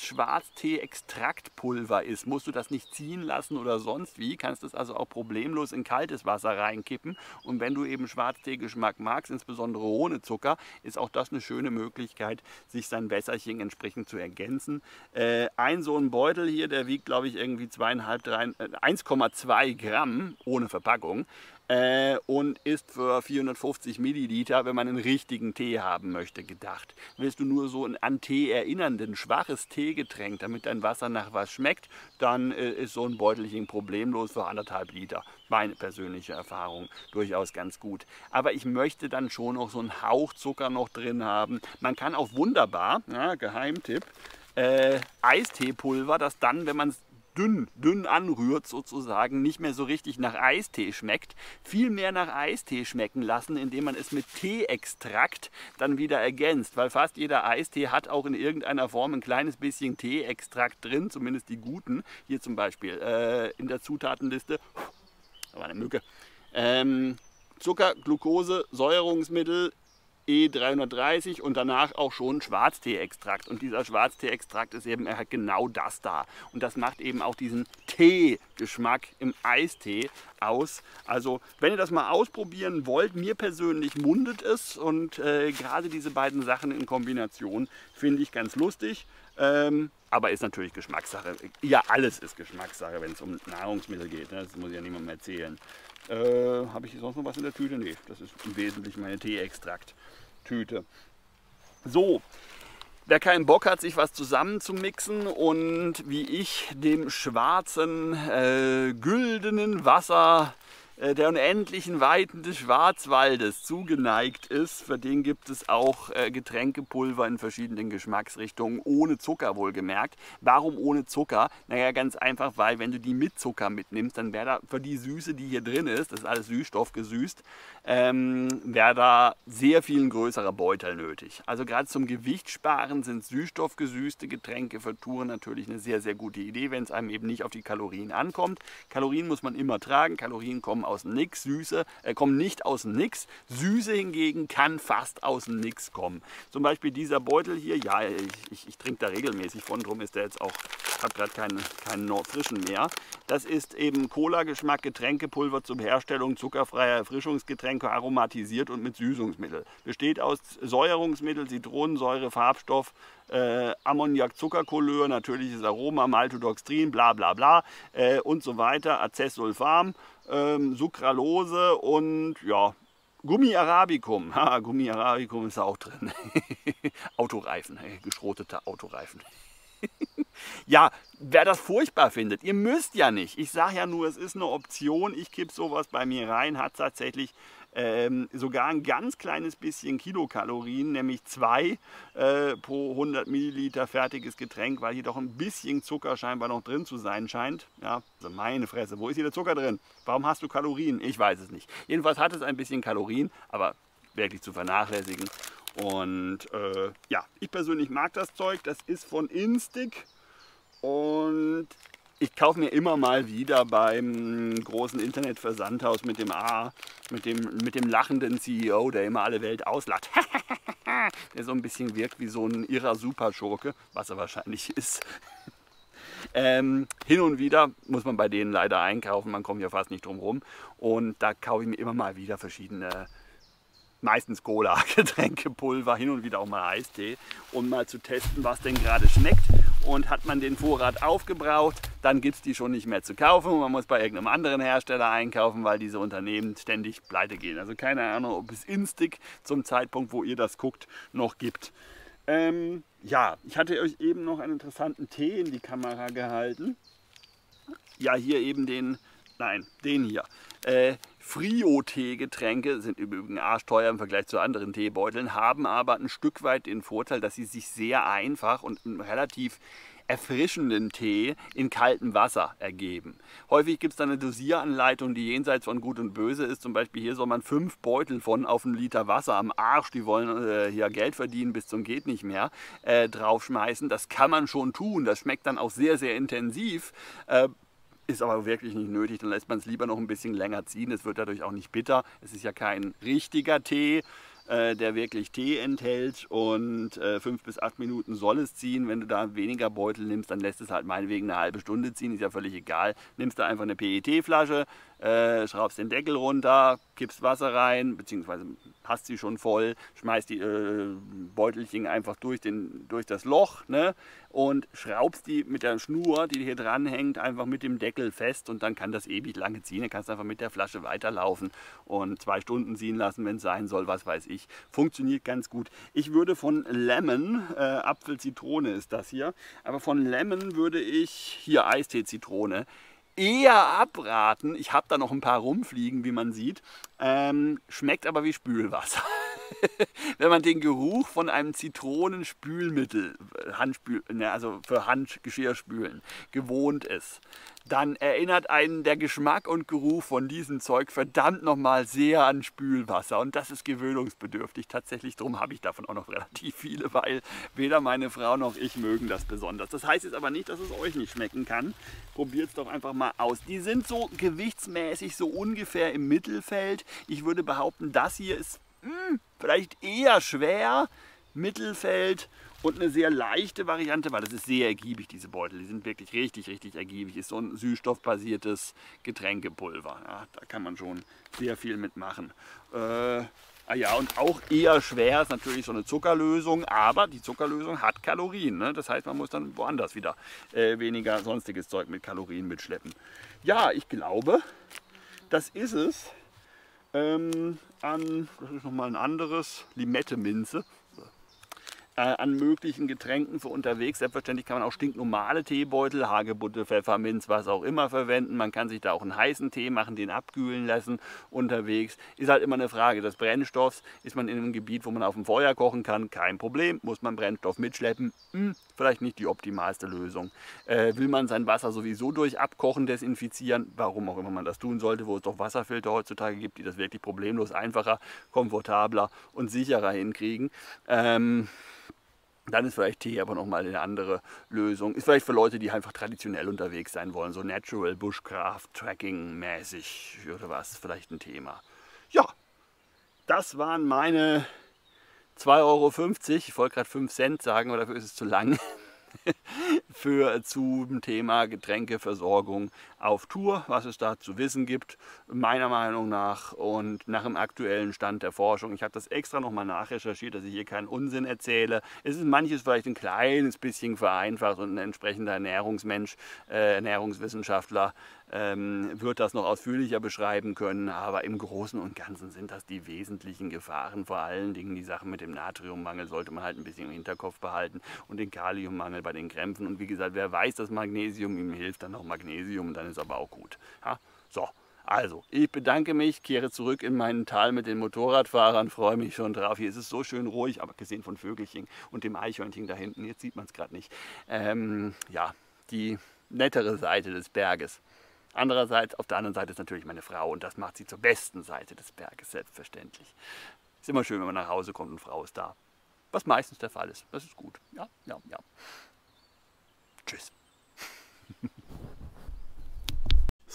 Schwarztee-Extraktpulver ist, musst du das nicht ziehen lassen oder sonst wie, kannst es also auch problemlos in kaltes Wasser reinkippen. Und wenn du eben Schwarztee-Geschmack magst, insbesondere ohne Zucker, ist auch das eine schöne Möglichkeit, sich sein Wässerchen entsprechend zu ergänzen. Äh, ein so ein Beutel hier, der wiegt, glaube ich, irgendwie eins Komma zwei Gramm ohne Verpackung. Äh, und ist für vierhundertfünfzig Milliliter, wenn man einen richtigen Tee haben möchte, gedacht. Willst du nur so ein an Tee erinnernden, schwaches Teegetränk, damit dein Wasser nach was schmeckt, dann äh, ist so ein Beutelchen problemlos für anderthalb Liter. Meine persönliche Erfahrung durchaus ganz gut. Aber ich möchte dann schon noch so einen Hauch Zucker noch drin haben. Man kann auch wunderbar, ja, Geheimtipp, äh, Eisteepulver, das dann, wenn man es dünn, dünn anrührt sozusagen, nicht mehr so richtig nach Eistee schmeckt, viel mehr nach Eistee schmecken lassen, indem man es mit Teeextrakt dann wieder ergänzt, weil fast jeder Eistee hat auch in irgendeiner Form ein kleines bisschen Teeextrakt drin, zumindest die guten, hier zum Beispiel äh, in der Zutatenliste, da war eine Mücke, ähm, Zucker, Glucose, Säuerungsmittel, E dreihundertdreißig und danach auch schon Schwarztee-Extrakt. Und dieser Schwarztee-Extrakt ist eben er hat genau das da. Und das macht eben auch diesen Tee-Geschmack im Eistee aus. Also wenn ihr das mal ausprobieren wollt, mir persönlich mundet es. Und äh, gerade diese beiden Sachen in Kombination finde ich ganz lustig. Ähm, aber ist natürlich Geschmackssache. Ja, alles ist Geschmackssache, wenn es um Nahrungsmittel geht. Ne? Das muss ich ja niemandem erzählen. Äh, Habe ich sonst noch was in der Tüte? Nee, das ist im Wesentlichen meine Tee-Extrakt-Tüte. So, wer keinen Bock hat, sich was zusammenzumixen und wie ich dem schwarzen, äh, güldenen Wasser äh, der unendlichen Weiten des Schwarzwaldes zugeneigt ist, für den gibt es auch äh, Getränkepulver in verschiedenen Geschmacksrichtungen, ohne Zucker wohlgemerkt. Warum ohne Zucker? Naja, ganz einfach, weil wenn du die mit Zucker mitnimmst, dann wäre da für die Süße, die hier drin ist, das ist alles Süßstoff gesüßt, ähm, wäre da sehr viel ein größerer Beutel nötig. Also gerade zum Gewichtsparen sind süßstoffgesüßte Getränke für Touren natürlich eine sehr, sehr gute Idee, wenn es einem eben nicht auf die Kalorien ankommt. Kalorien muss man immer tragen, Kalorien kommen aus dem Nix, Süße äh, kommen nicht aus dem Nix, Süße hingegen kann fast aus dem Nix kommen. Zum Beispiel dieser Beutel hier, ja, ich, ich, ich trinke da regelmäßig von, drum ist der jetzt auch, hat gerade keinen, keinen frischen mehr. Das ist eben Cola-Geschmack, Getränkepulver zur Herstellung zuckerfreier Erfrischungsgetränke, aromatisiert und mit Süßungsmittel. Besteht aus Säuerungsmittel, Zitronensäure, Farbstoff, äh, Ammoniak, Zuckerkolleur, natürliches Aroma, Maltodextrin, bla bla bla äh, und so weiter, Acesulfam, ähm, Sucralose und ja, Gummi Arabicum. Ha, Gummi Arabicum ist auch drin. Autoreifen, geschrotete Autoreifen. Ja, wer das furchtbar findet, ihr müsst ja nicht. Ich sage ja nur, es ist eine Option. Ich kippe sowas bei mir rein, hat tatsächlich ähm, sogar ein ganz kleines bisschen Kilokalorien, nämlich zwei äh, pro hundert Milliliter fertiges Getränk, weil hier doch ein bisschen Zucker scheinbar noch drin zu sein scheint. Ja, also meine Fresse, wo ist hier der Zucker drin? Warum hast du Kalorien? Ich weiß es nicht. Jedenfalls hat es ein bisschen Kalorien, aber wirklich zu vernachlässigen. Und äh, ja, ich persönlich mag das Zeug. Das ist von Instic. Und ich kaufe mir immer mal wieder beim großen Internetversandhaus mit dem A, mit dem, mit dem lachenden C E O, der immer alle Welt auslacht. Der so ein bisschen wirkt wie so ein irrer Superschurke, was er wahrscheinlich ist. Ähm, hin und wieder muss man bei denen leider einkaufen, man kommt ja fast nicht drum rum. Und da kaufe ich mir immer mal wieder verschiedene meistens Cola, Getränkepulver, hin und wieder auch mal Eistee, um mal zu testen, was denn gerade schmeckt. Und hat man den Vorrat aufgebraucht, dann gibt es die schon nicht mehr zu kaufen und man muss bei irgendeinem anderen Hersteller einkaufen, weil diese Unternehmen ständig pleite gehen. Also keine Ahnung, ob es Instig zum Zeitpunkt, wo ihr das guckt, noch gibt. Ähm, ja, ich hatte euch eben noch einen interessanten Tee in die Kamera gehalten. Ja, hier eben den, nein, den hier. Äh, Frio-Tee-Getränke sind übrigens arschteuer im Vergleich zu anderen Teebeuteln, haben aber ein Stück weit den Vorteil, dass sie sich sehr einfach und einen relativ erfrischenden Tee in kaltem Wasser ergeben. Häufig gibt es da eine Dosieranleitung, die jenseits von Gut und Böse ist. Zum Beispiel hier soll man fünf Beutel von auf einen Liter Wasser am Arsch, die wollen äh, hier Geld verdienen bis zum geht nicht mehr, äh, draufschmeißen. Das kann man schon tun, das schmeckt dann auch sehr, sehr intensiv. Äh, Ist aber wirklich nicht nötig, dann lässt man es lieber noch ein bisschen länger ziehen. Es wird dadurch auch nicht bitter. Es ist ja kein richtiger Tee, äh, der wirklich Tee enthält. Und äh, fünf bis acht Minuten soll es ziehen. Wenn du da weniger Beutel nimmst, dann lässt es halt meinetwegen eine halbe Stunde ziehen. Ist ja völlig egal. Nimmst da einfach eine P E T-Flasche, äh, schraubst den Deckel runter, kippst Wasser rein, beziehungsweise hast sie schon voll, schmeißt die äh, Beutelchen einfach durch, den, durch das Loch, ne? Und schraubst die mit der Schnur, die hier dran hängt, einfach mit dem Deckel fest und dann kann das ewig lange ziehen. Dann kannst du einfach mit der Flasche weiterlaufen und zwei Stunden ziehen lassen, wenn es sein soll, was weiß ich. Funktioniert ganz gut. Ich würde von Lemon, äh, Apfel, Zitrone ist das hier, aber von Lemon würde ich, hier Eistee, Zitrone, eher abraten. Ich habe da noch ein paar rumfliegen, wie man sieht. Ähm, schmeckt aber wie Spülwasser. Wenn man den Geruch von einem Zitronenspülmittel, Handspül, ne, also für Handgeschirrspülen, gewohnt ist, dann erinnert einen der Geschmack und Geruch von diesem Zeug verdammt nochmal sehr an Spülwasser. Und das ist gewöhnungsbedürftig. Tatsächlich, darum habe ich davon auch noch relativ viele, weil weder meine Frau noch ich mögen das besonders. Das heißt jetzt aber nicht, dass es euch nicht schmecken kann. Probiert es doch einfach mal aus. Die sind so gewichtsmäßig so ungefähr im Mittelfeld. Ich würde behaupten, das hier ist mh, vielleicht eher schwer, Mittelfeld und eine sehr leichte Variante, weil das ist sehr ergiebig, diese Beutel. Die sind wirklich richtig, richtig ergiebig. Ist so ein süßstoffbasiertes Getränkepulver. Ja, da kann man schon sehr viel mitmachen. Äh, ah ja, und auch eher schwer ist natürlich so eine Zuckerlösung, aber die Zuckerlösung hat Kalorien. Ne? Das heißt, man muss dann woanders wieder äh, weniger sonstiges Zeug mit Kalorien mitschleppen. Ja, ich glaube, das ist es. Ähm, an, das ist nochmal ein anderes, Limette-Minze. An möglichen Getränken für unterwegs. Selbstverständlich kann man auch stinknormale Teebeutel, Hagebutte, Pfefferminz, was auch immer verwenden. Man kann sich da auch einen heißen Tee machen, den abkühlen lassen unterwegs. Ist halt immer eine Frage des Brennstoffs. Ist man in einem Gebiet, wo man auf dem Feuer kochen kann, kein Problem. Muss man Brennstoff mitschleppen? Hm, vielleicht nicht die optimalste Lösung. Äh, will man sein Wasser sowieso durch Abkochen desinfizieren? Warum auch immer man das tun sollte, wo es doch Wasserfilter heutzutage gibt, die das wirklich problemlos einfacher, komfortabler und sicherer hinkriegen. Ähm, Dann ist vielleicht Tee aber nochmal eine andere Lösung. Ist vielleicht für Leute, die einfach traditionell unterwegs sein wollen, so Natural, Bushcraft, Tracking mäßig oder was, vielleicht ein Thema. Ja, das waren meine zwei Euro fünfzig, ich wollte gerade fünf Cent sagen, aber dafür ist es zu lang, für zum Thema Getränkeversorgung auf Tour, was es da zu wissen gibt, meiner Meinung nach und nach dem aktuellen Stand der Forschung. Ich habe das extra nochmal nachrecherchiert, dass ich hier keinen Unsinn erzähle. Es ist manches vielleicht ein kleines bisschen vereinfacht und ein entsprechender Ernährungsmensch, äh, Ernährungswissenschaftler ähm, wird das noch ausführlicher beschreiben können, aber im Großen und Ganzen sind das die wesentlichen Gefahren. Vor allen Dingen die Sachen mit dem Natriummangel sollte man halt ein bisschen im Hinterkopf behalten und den Kaliummangel bei den Krämpfen. Und wie gesagt, wer weiß, dass Magnesium ihm hilft, dann noch Magnesium, dann ist aber auch gut. Ja? So, also, ich bedanke mich, kehre zurück in meinen Tal mit den Motorradfahrern, freue mich schon drauf. Hier ist es so schön ruhig, aber gesehen von Vögelchen und dem Eichhörnchen da hinten, jetzt sieht man es gerade nicht. Ähm, ja, die nettere Seite des Berges. Andererseits, auf der anderen Seite ist natürlich meine Frau und das macht sie zur besten Seite des Berges, selbstverständlich. Ist immer schön, wenn man nach Hause kommt und Frau ist da. Was meistens der Fall ist. Das ist gut. Ja, ja, ja. Tschüss.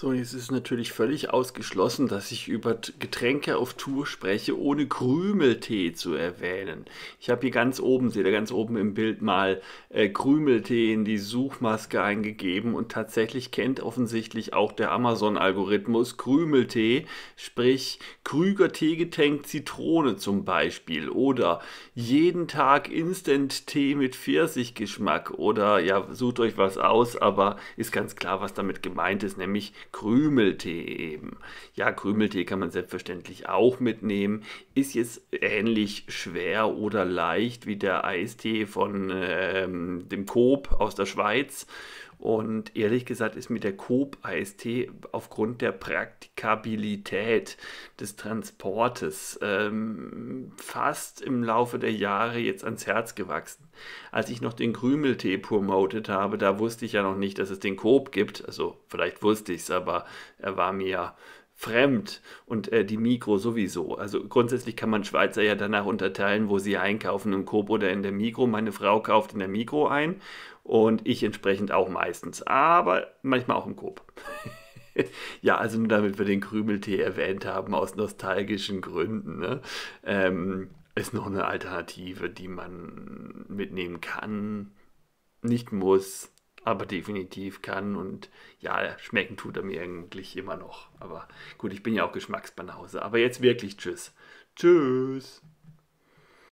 So, und jetzt ist natürlich völlig ausgeschlossen, dass ich über T- Getränke auf Tour spreche, ohne Krümeltee zu erwähnen. Ich habe hier ganz oben, seht ihr ganz oben im Bild mal äh, Krümeltee in die Suchmaske eingegeben und tatsächlich kennt offensichtlich auch der Amazon-Algorithmus Krümeltee, sprich Krüger Teegetränk Zitrone zum Beispiel oder jeden Tag Instant-Tee mit Pfirsichgeschmack oder ja, sucht euch was aus, aber ist ganz klar, was damit gemeint ist, nämlich Krümeltee eben. Ja, Krümeltee kann man selbstverständlich auch mitnehmen. Ist jetzt ähnlich schwer oder leicht wie der Eistee von ähm, dem Coop aus der Schweiz. Und ehrlich gesagt ist mir der Coop-Eistee aufgrund der Praktikabilität des Transportes ähm, fast im Laufe der Jahre jetzt ans Herz gewachsen. Als ich noch den Krümeltee promotet habe, da wusste ich ja noch nicht, dass es den Coop gibt. Also vielleicht wusste ich es, aber er war mir fremd und äh, die Migro sowieso. Also grundsätzlich kann man Schweizer ja danach unterteilen, wo sie einkaufen, im Coop oder in der Migro. Meine Frau kauft in der Migro ein und ich entsprechend auch meistens, aber manchmal auch im Coop. Ja, also nur damit wir den Krümeltee erwähnt haben, aus nostalgischen Gründen, ne? Ähm, ist noch eine Alternative, die man mitnehmen kann, nicht muss, aber definitiv kann. Und ja, schmecken tut er mir eigentlich immer noch. Aber gut, ich bin ja auch Geschmacksbanause. Aber jetzt wirklich Tschüss. Tschüss.